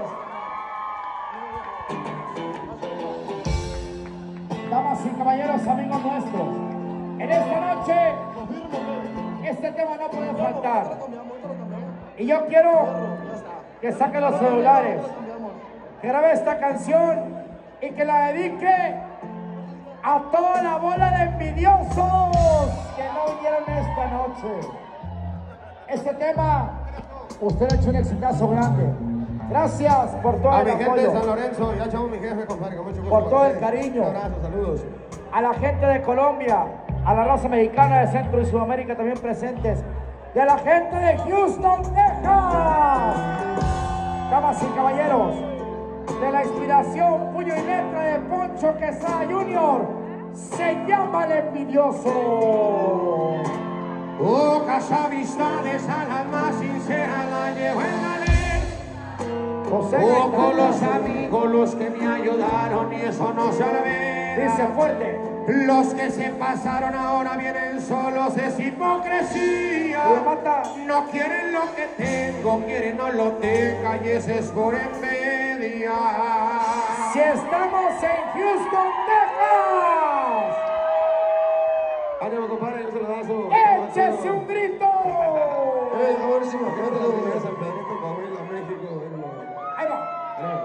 Speaker 4: Damas y caballeros, amigos nuestros, en esta noche este tema no puede faltar. Y yo quiero que saquen los celulares, que grabe esta canción y que la dedique a toda la bola de envidiosos que no vinieron esta noche. Este tema, usted ha hecho un exitazo grande. Gracias por todo
Speaker 5: A
Speaker 4: el
Speaker 5: mi gente
Speaker 4: apoyo,
Speaker 5: de San Lorenzo, ya chamo mi jefe, compadre, con mucho gusto.
Speaker 4: por todo el
Speaker 5: ustedes.
Speaker 4: cariño.
Speaker 5: Un abrazo, saludos.
Speaker 4: A la gente de Colombia, a la raza mexicana de Centro y Sudamérica también presentes, de la gente de Houston, Texas. Damas y caballeros, de la inspiración, puño y letra de Poncho Quesada junior, se llama El Envidioso.
Speaker 5: Pocas amistades, a las más sinceras la llevo en la ley.
Speaker 4: José
Speaker 5: Pocos
Speaker 4: Gaitán,
Speaker 5: los amigos los que me ayudaron y eso no se olvida.
Speaker 4: dice fuerte,
Speaker 5: Los que se pasaron ahora vienen solos, es hipocresía.
Speaker 4: y mata.
Speaker 5: No quieren lo que tengo, quieren no lo tenga y ese es por envidia.
Speaker 4: Si estamos en Houston, Texas,
Speaker 6: Ánimo, compadre, un saludazo.
Speaker 4: échese un grito.
Speaker 6: Eh, buenísimo. Que no te lo digas, San Pedrito, Coahuila, México. Venga.
Speaker 4: Ahí va.
Speaker 6: Ánimo.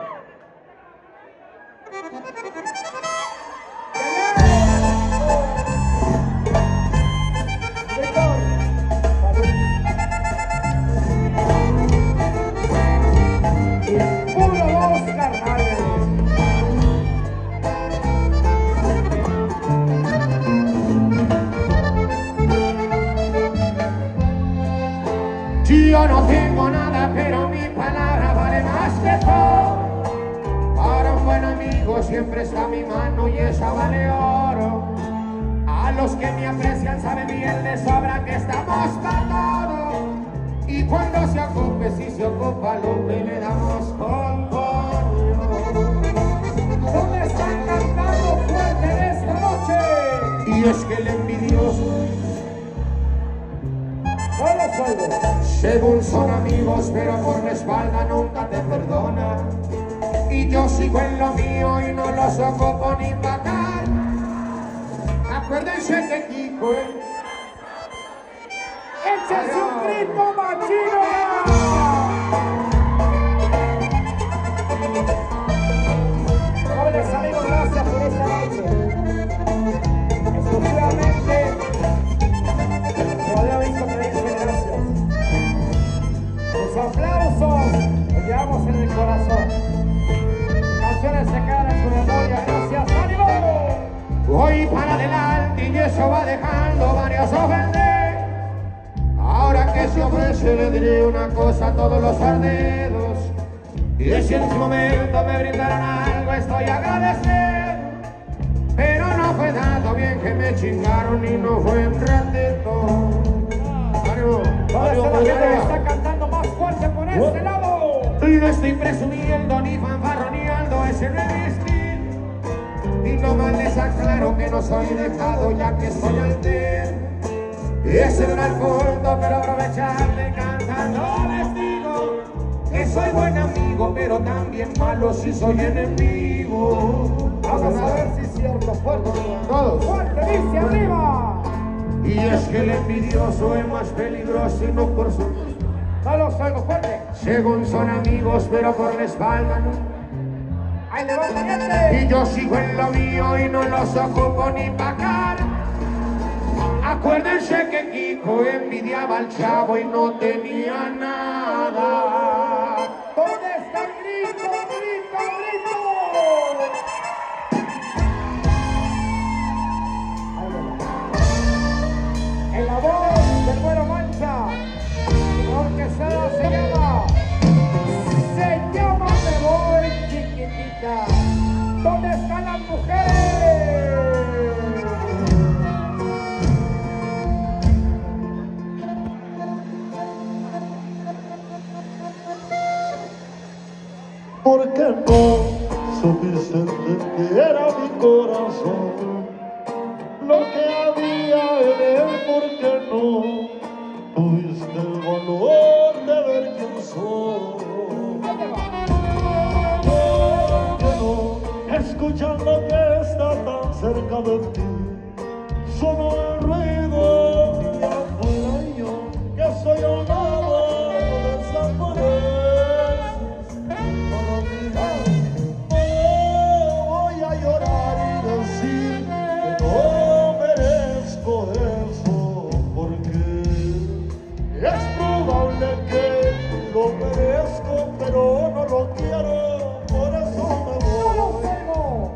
Speaker 4: Puro dos carnales.
Speaker 5: Yo no tengo nada, pero mi palabra vale más que todo. Para un buen amigo siempre está mi mano y esa vale oro. A los que me aprecian saben bien de sobra que estamos para todo. Y cuando se ocupe, si se ocupa al hombre, le damos con pollo.
Speaker 4: ¿Dónde están cantando fuerte en esta noche?
Speaker 5: Y es que el envidioso,
Speaker 4: No los oigo.
Speaker 5: según son amigos, pero por la espalda nunca te perdona. Y yo sigo en lo mío y no los ocupo ni pagar. Acuérdense que Kiko, eh,
Speaker 4: ¡Échese un grito, machino! Jóvenes amigos, gracias por esta noche. Exclusivamente, como había visto que dice gracias. Los aplausos los llevamos en el corazón. Canciones se quedan en su memoria. Gracias, ánimo.
Speaker 5: voy para adelante y eso va dejando varios ofender. Ahora que se ofrece le diré una cosa a todos los arderos. Y si en su momento me brindaron algo estoy a agradecer. Pero no fue tanto bien que me chingaron y no fue un ratito. ¡Ánimo!
Speaker 4: ¿Dónde
Speaker 5: ¡Ánimo,
Speaker 4: está la gente que
Speaker 5: arriba!
Speaker 4: está cantando más fuerte por este lado?
Speaker 5: No estoy presumiendo ni fanfarroneando, ese no es mi estilo. Y no más les aclaro que no soy dejado ya que soy altero. Ese no era el punto, pero aprovecharle cantando les digo que soy buen amigo, pero también malo si soy enemigo.
Speaker 4: Vamos a ver si es cierto. Fuerte.
Speaker 5: Todos.
Speaker 4: Fuerte, dice arriba.
Speaker 5: Y es que el envidioso es más peligroso y no por su
Speaker 4: No los oigo fuerte.
Speaker 5: Según son amigos, pero por la espalda no.
Speaker 4: Ahí le va, pariente.
Speaker 5: Y yo sigo en lo mío y no los ocupo ni pa' cara. Acuérdense que Kiko envidiaba al chavo y no tenía nada.
Speaker 4: ¿Dónde está el grito, grito, grito? En la voz del Güero Mancha, la orquestada se llama, se llama Me Voy Chiquitita. ¿Dónde están las mujeres?
Speaker 6: ¿Por qué no supiste que era mi corazón lo que había en él? ¿Por qué no tuviste el valor de ver quién soy? ¿Por qué no, escuchando que está tan cerca de ti, sonó el ruido y afuera yo, que soy un nada, desaparezco? Pero no lo quiero, por eso me voy.
Speaker 4: ¡No lo tengo!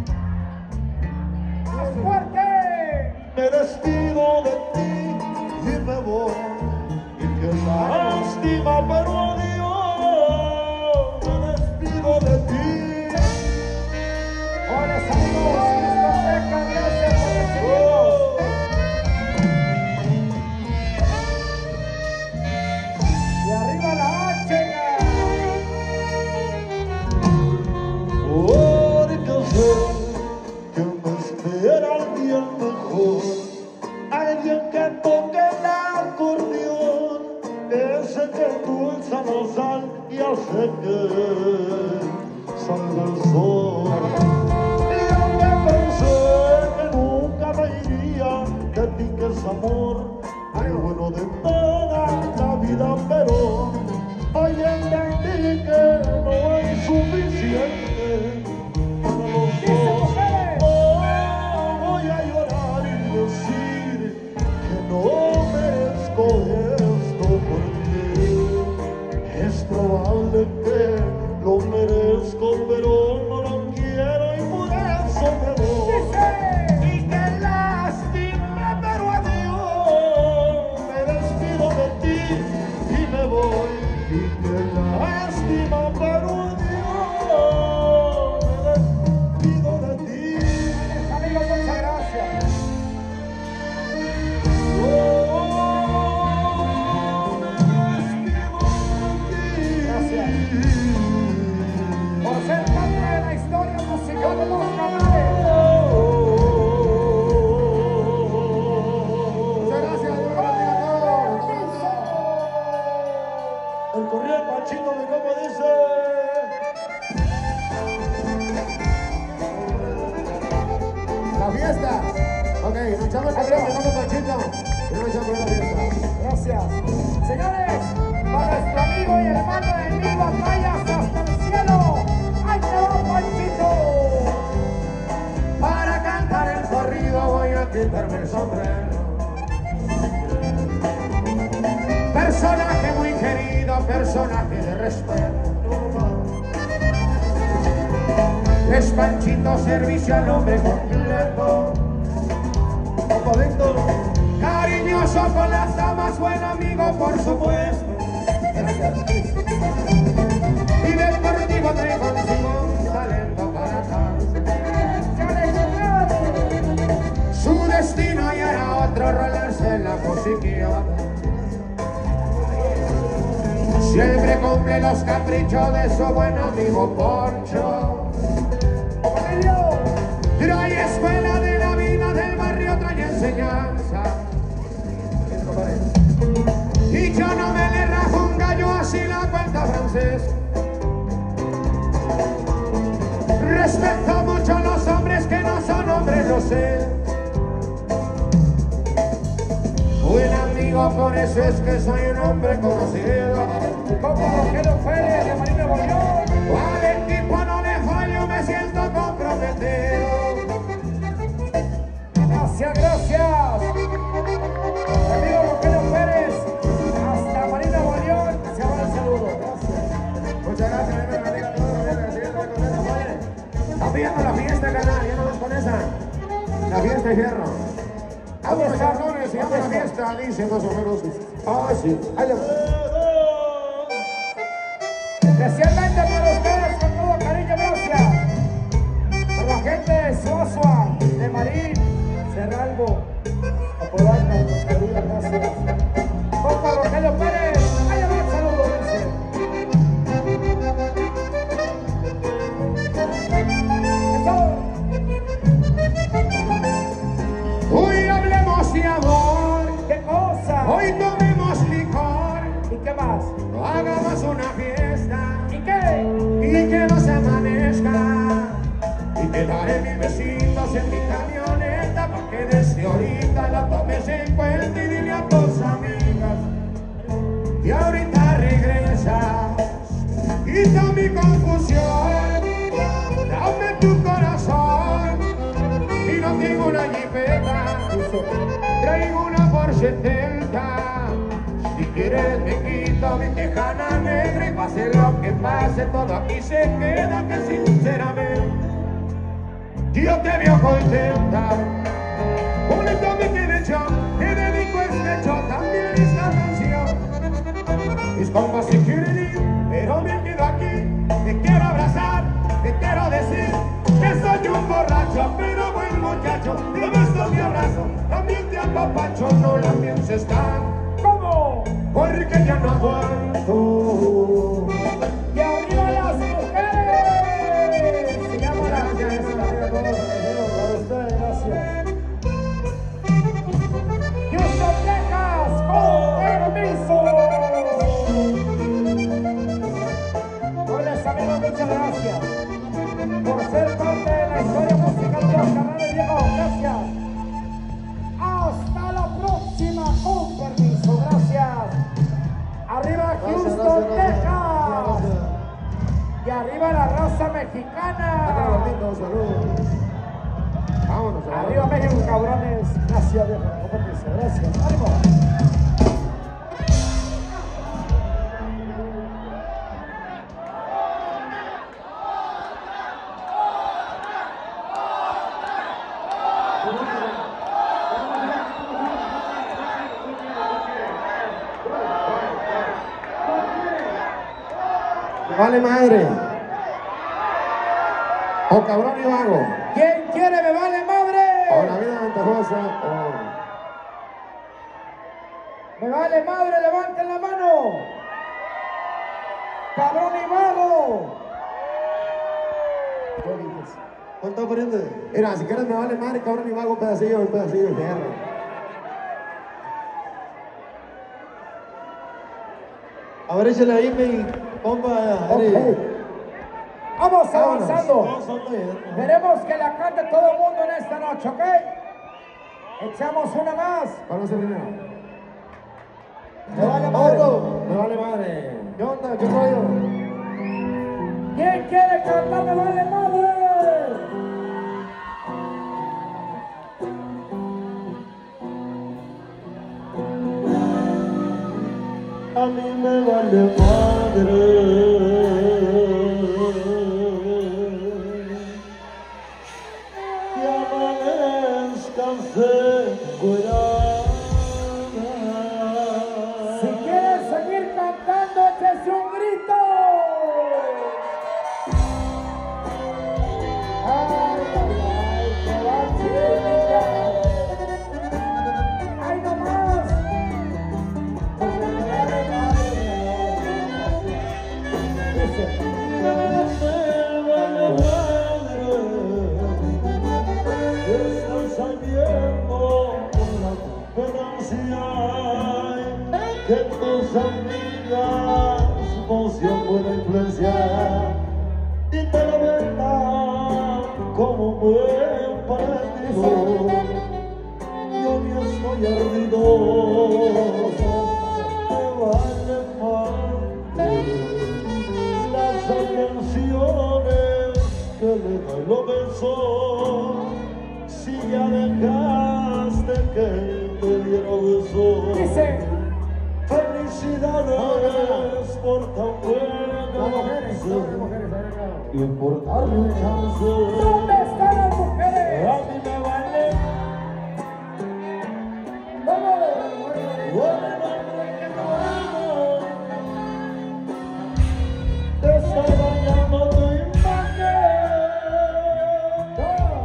Speaker 4: ¡Más fuerte!
Speaker 6: Me despido de ti y me voy. Y qué lástima, pero adiós. Me despido de ti.
Speaker 4: Hola, saludos, discoteca, gracias por recibirnos. Y arriba la H.
Speaker 6: Porque sé que me espera alguien mejor, alguien que toque el acordeón, ese que dulza la sal y hace que salga el sol. Y aunque pensé que nunca me iría de ti, que es amor, ay, bueno de toda la vida, pero hoy entendí que no es suficiente. Voy a llorar y decir que no merezco esto, porque es probable que lo merezco, pero no lo quiero y por eso me voy. Y qué lástima, pero adiós. Me despido de ti y me voy. Y qué lástima, pero adiós.
Speaker 4: Por ser parte de la historia musical de los canales. Muchas gracias, Dios bendiga a todos.
Speaker 6: El corrido de Panchito, de cómo dice.
Speaker 4: La fiesta. Ok, nos echamos el corrido, de cómo Panchito. Y nos echamos la fiesta. Gracias. Señores, para nuestro amigo y hermano de mil batallas hasta el cielo, ¡ahí te va, Panchito!
Speaker 5: Para cantar el corrido voy a quitarme el sombrero. Personaje muy querido, personaje de respeto. Es Panchito, servicio al hombre completo. Cariñoso con las damas, buen amigo por supuesto. Y deportivo trae consigo un talento para cantar. Su destino ya era otro, rolarse en la posición. Siempre cumple los caprichos de su buen amigo Poncho. Trae escuela de la vida del barrio, trae enseñanza. Y yo no me le rajo un gallo, así la cuenta francés. Respeto mucho a los hombres que no son hombres, lo sé. Buen amigo por eso es que soy un hombre conocido.
Speaker 4: Como Rogelio Pérez de Marina Bolívar.
Speaker 5: Al tipo no le fallo, me siento comprometido.
Speaker 4: Gracias, gracias. Amigo Rogelio Pérez, hasta Marina Bolívar, se va el saludo. Gracias.
Speaker 5: Muchas gracias, me bendiga a todos. Está viendo la fiesta, canal, ya no vas con esa. La fiesta de hierro.
Speaker 4: ¿Dónde está?
Speaker 5: Cabrones, se llama la fiesta, dice más o menos.
Speaker 4: Ah, sí. Ahí le va. Especialmente para ustedes, con todo cariño, gracias. Para la gente de Suazua, de Marín, Cerralbo, Apodaca, Mascarilla, gracias. Compa Rogelio Pérez, ahí le va el saludo, dice. Eso.
Speaker 5: Hoy hablemos de amor,
Speaker 4: ¿Qué cosa?
Speaker 5: hoy tomemos licor,
Speaker 4: ¿Y qué más?
Speaker 5: hagamos una fiesta
Speaker 4: ¿Y qué?
Speaker 5: y que nos amanezca. Y te daré mil besitos en mi camioneta porque desde ahorita la tomes en cuenta y dile a tus amigas. Y ahorita regresas, quita mi confusión, dame tu corazón. Y no tengo una jipeta, traigo una Porsche setenta. Si quieres me quito mi tejana negra y pase lo que pase, todo aquí se queda, que sinceramente yo te veo contenta. Bonito me quedé yo, te dedico este hecho, también esta canción. Mis compas se quieren ir, pero me quedo aquí. Te quiero abrazar, te quiero decir que soy un borracho, pero buen muchacho. Te beso, mi abrazo, también te apapacho, no la pienses tan.
Speaker 4: ¿Cómo?
Speaker 5: Porque ya no aguanto.
Speaker 4: ¡Y arriba las mujeres! Se llama la
Speaker 5: Gracias,
Speaker 4: para ustedes, gracias. Houston, Texas, con permiso. Hola, amigos, muchas gracias por ser parte de la historia musical de los canales viejos. Gracias. Hasta la próxima, con permiso. Gracias. Arriba Houston, Texas. Y arriba la raza mexicana.
Speaker 5: Vámonos,
Speaker 4: Arriba México, cabrones. Gracias, viejo. Con permiso. Gracias. ¡Ánimo!
Speaker 5: Vale madre. O cabrón y vago.
Speaker 4: ¿Quién quiere me vale madre?
Speaker 5: O la vida ventajosa. O...
Speaker 4: Me vale madre, levanten la mano. Cabrón y vago.
Speaker 5: ¿Cuánto poniendo? Mira, si quieres me vale madre, cabrón y vago, un pedacillo, un pedacillo de tierra.
Speaker 6: A ver, échale ahí, mi compa.
Speaker 4: Okay. Vamos avanzando.
Speaker 6: Vámonos.
Speaker 4: Queremos que la cante todo el mundo en esta noche, ¿ok? Echamos una más.
Speaker 5: Vamos a primero.
Speaker 4: Me vale madre.
Speaker 5: Me vale madre.
Speaker 6: ¿Qué onda? ¿Qué rollo?
Speaker 4: ¿Quién quiere cantar me vale madre?
Speaker 6: A mí me vale madre. Que amanezcan curada.
Speaker 4: Si quieres seguir cantando, échese un grito.
Speaker 6: y lo besó. Si ya dejaste que te diera besos.
Speaker 4: Dice.
Speaker 6: Felicidades por tan buena
Speaker 4: Las mujeres,
Speaker 6: noche
Speaker 4: las mujeres, ahí va.
Speaker 6: y por darme chance.
Speaker 4: ¿Dónde están las mujeres?
Speaker 6: A mí me vale.
Speaker 4: ¿Cómo?
Speaker 6: Bueno, hombre, que no amo. Te estaba llamando imagen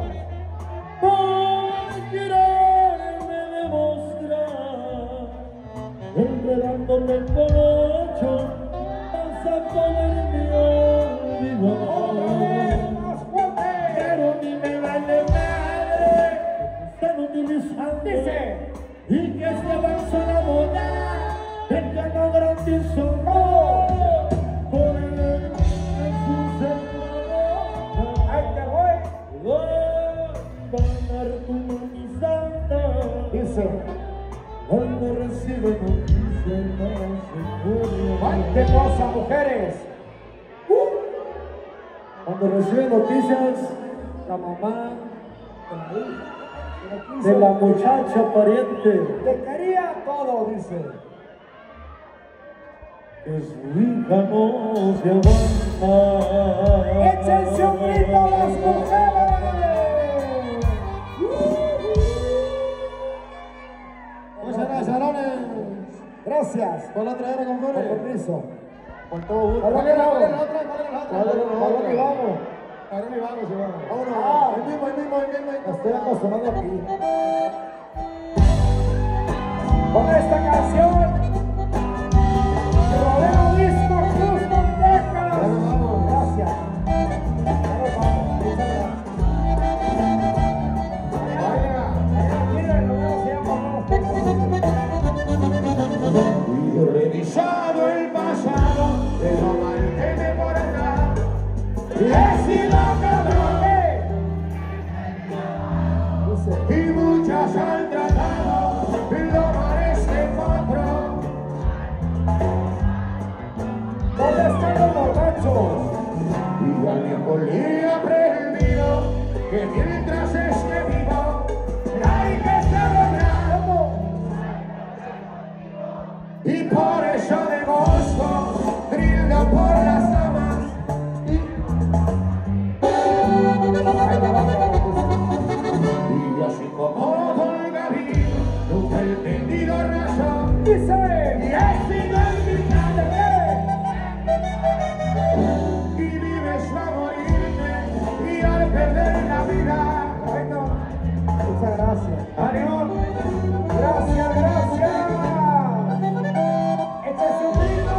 Speaker 6: por quererme demostrar. Enredándome con ocho, vas a poderme olvidar. Pero a mí me vale madre, están utilizando.
Speaker 4: Dice.
Speaker 6: Y que se avanza la moda, el que no garantizo por él en su semana.
Speaker 4: Ahí te voy.
Speaker 6: Ganar tu manizada.
Speaker 4: Dice.
Speaker 6: Cuando recibe noticias más
Speaker 4: ¡Ay, qué cosa, mujeres! Uh.
Speaker 6: Cuando recibe noticias, la mamá de la muchacha pariente
Speaker 4: Te quería todo, dice.
Speaker 6: que su hija no se aguanta.
Speaker 4: ¡Échense un grito a las mujeres! Muchas gracias, varones. Gracias.
Speaker 6: ¿Cuál otra era,
Speaker 4: Con
Speaker 6: compadre?
Speaker 4: permiso.
Speaker 6: Con todo gusto.
Speaker 4: ¿Cuál era la otra? ¿Cuál era la otra?
Speaker 6: ¿Cuál era la otra?
Speaker 4: ¿Cuál era la otra?
Speaker 6: Ahora ni vamos, si vamos.
Speaker 4: Vámonos.
Speaker 6: Ah, ahí mismo, ahí mismo, ahí mismo. ahí mismo.
Speaker 4: Estoy acostumbrado aquí. Con esta canción, Rodeo Disco Cruz Monteca.
Speaker 6: Ya nos vamos.
Speaker 4: Gracias. Ya nos vamos. Muchas gracias. Vaya, miren, lo veo, se llama
Speaker 5: Y he revisado el pasado de lo mal que me porta. He sido cabrón y muchas han tratado lo mal este potro.
Speaker 4: ¿Dónde están los borrachos?
Speaker 5: Y al viejo le he aprendido que mientras esté vivo hay que celebrar. Y por eso de gusto brindo por las damas. Y así como Don Gabriel nunca he entendido razón.
Speaker 4: Dice.
Speaker 5: Y he sido el gigante. Y vives a morirte y al perder la vida.
Speaker 4: Bueno, muchas gracias.
Speaker 5: Adiós.
Speaker 4: Gracias, gracias. Échese un grito.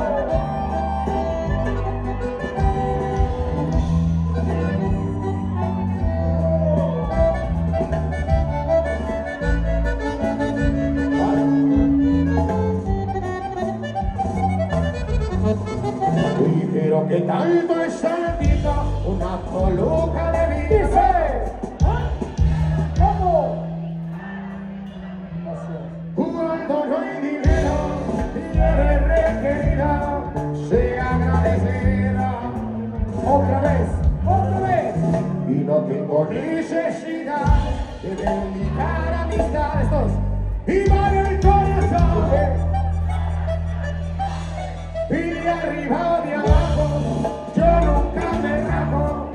Speaker 5: Pero que tanto es santito, una coluca de vida.
Speaker 4: Dice. ¿Cómo? Gracias.
Speaker 5: Cuando no hay dinero, yo he requerido, se agradecerá.
Speaker 4: Otra vez, otra vez.
Speaker 5: Y no tengo necesidad de dedicar amistad. Estos. Y vale el corazón. Y de arriba o de abajo, yo nunca me rajo.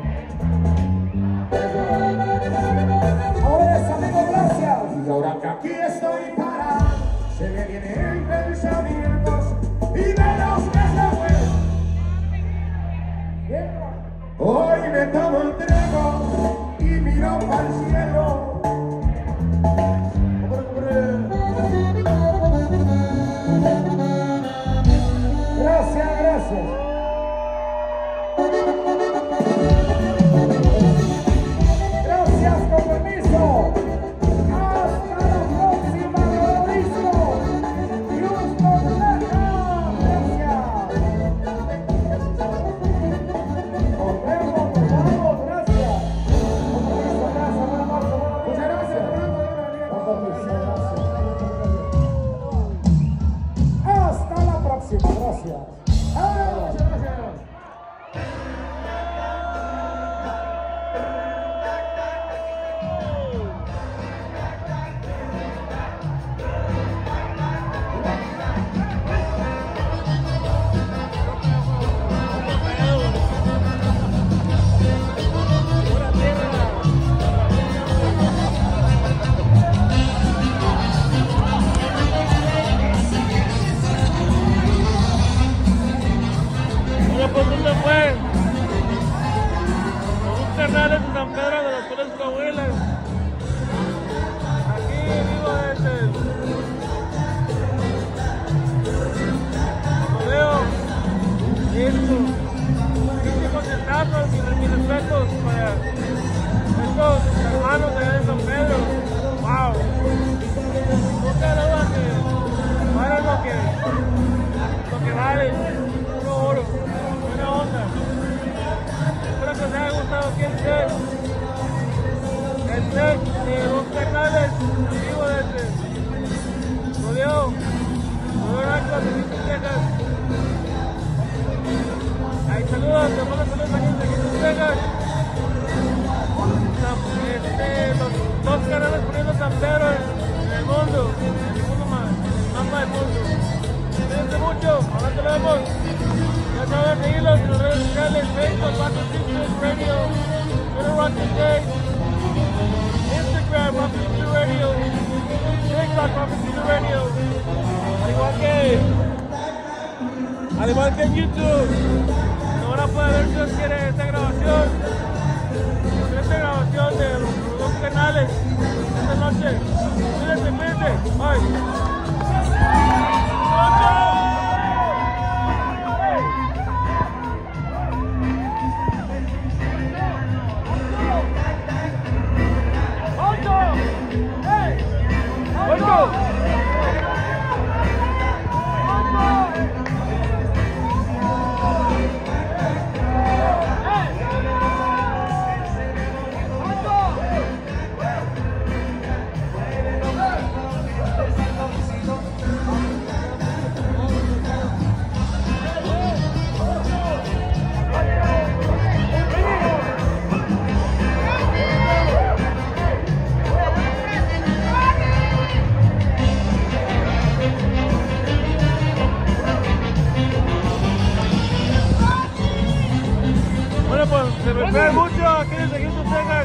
Speaker 4: Ahora es, amigo, gracias.
Speaker 5: Y ahora que aquí estoy parado, se me vienen pensamientos y de los que se fueron. Hoy me tomo un trago y miro para el cielo.
Speaker 4: Gracias, gracias. Gracias, con permiso. Hasta la próxima, Rodrigo. Cruz Monteca. Gracias. Nos vemos, nos vamos. Gracias. Con permiso, gracias, buenas noches.
Speaker 6: San Pedro de los Cuales Coahuila. Aquí vivo desde lo veo esto. Muchísimos centavos y mis respetos para estos hermanos de San Pedro. Wow. No te duda que vale lo que lo que vale, puro oro, buena onda. Espero que os haya gustado aquí el set. El set de dos canales vivo desde Rodeo, Rodeo Naco, de Houston, Texas. Ahí saludos, te mando saludos aquí de Houston, Texas. Este, los dos canales poniendo San Pedro en, en el mundo, en el mundo más, en el mapa del mundo. Cuídense mucho, ahora te lo vemos. Ya saben, seguirlos en las redes sociales, Facebook, Rocket Sisters Radio, Twitter Rocket Day, Instagram Rocket Sister Radio, TikTok Rocket Sister Radio, al igual que, al igual que en YouTube. No van a poder ver si os quiere esta grabación, esta grabación de los dos canales esta noche. Cuídense, cuídense, bye. Se me pega mucho aquí desde Houston, Texas.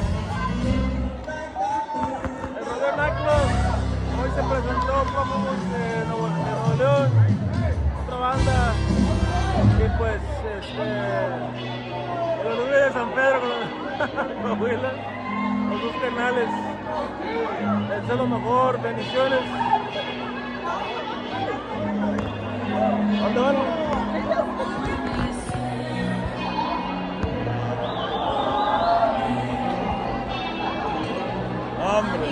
Speaker 6: El Rodeo Nightclub hoy se presentó como de Nuevo, de Nuevo León, otra banda que pues este, el orgullo de San Pedro con Coahuila, los dos canales. Es lo mejor, bendiciones. ¿Dónde van? Hombre.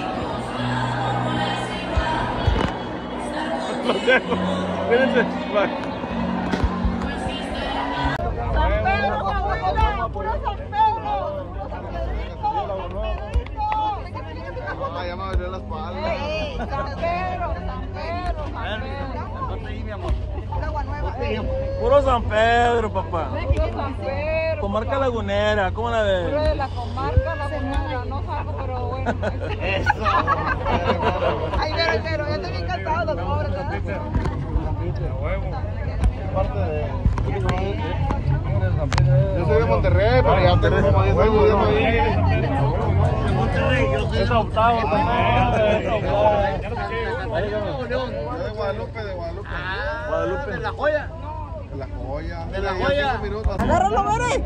Speaker 6: Los dejo. Espérense. Bye.
Speaker 7: San Pedro, Coahuila, puro San Pedro. San Pedrito, San Pedrito.
Speaker 8: Ay, ya me dolió la espalda.
Speaker 7: San Pedro, San Pedro, San Pedro.
Speaker 6: Puro San Pedro, papá.
Speaker 7: Puro San Pedro.
Speaker 6: Comarca Lagunera, ¿cómo la ves?
Speaker 7: Puro de la comarca Lagunera, no salgo, pero bueno.
Speaker 6: Eso.
Speaker 7: Ay, pero, pero, yo estoy bien cansado, ¿no? ¿Verdad?
Speaker 8: Parte de... Yo soy de Monterrey, pero ya tengo como diez años viviendo ahí.
Speaker 6: De Monterrey, yo soy de Octavo también.
Speaker 8: De Guadalupe, de Guadalupe.
Speaker 6: Guadalupe.
Speaker 8: De La Joya. De La Joya.
Speaker 6: De La Joya.
Speaker 7: Agárralo, Mere.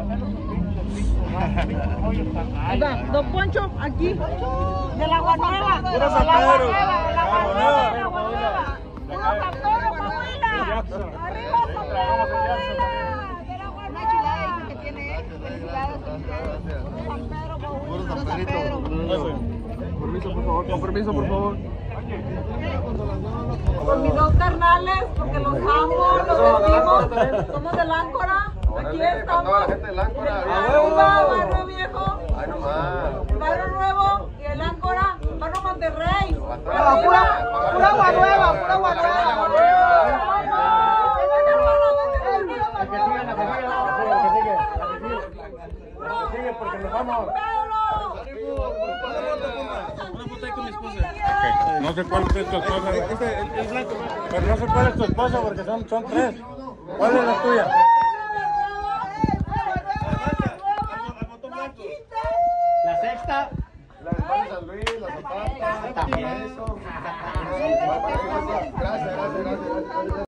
Speaker 7: Ahí va, Don Poncho, aquí. De la Agua Nueva.
Speaker 6: Puro San Pedro.
Speaker 7: De la Agua Nueva. De la Agua Nueva. Puro San Pedro, Coahuila. Arriba San Pedro, Coahuila. De la Agua Nueva. Que tiene felicidades. San Pedro, Coahuila. San Pedro.
Speaker 8: Permiso, por favor. Con permiso, por favor.
Speaker 7: Con mis dos carnales, porque los amo, los vestimos, somos del Áncora, aquí estamos, arriba, Barrio Viejo, Barrio Nuevo y el Áncora, Barrio Monterrey, pura, pura agua nueva, pura agua nueva.
Speaker 6: Porque nos vamos. No sé cuál es tu esposa, pero no sé cuál es tu esposa porque son, son tres. ¿Cuál es la tuya? La sexta.
Speaker 8: La de San Luis, la Zapata. También eso. Gracias, gracias, gracias.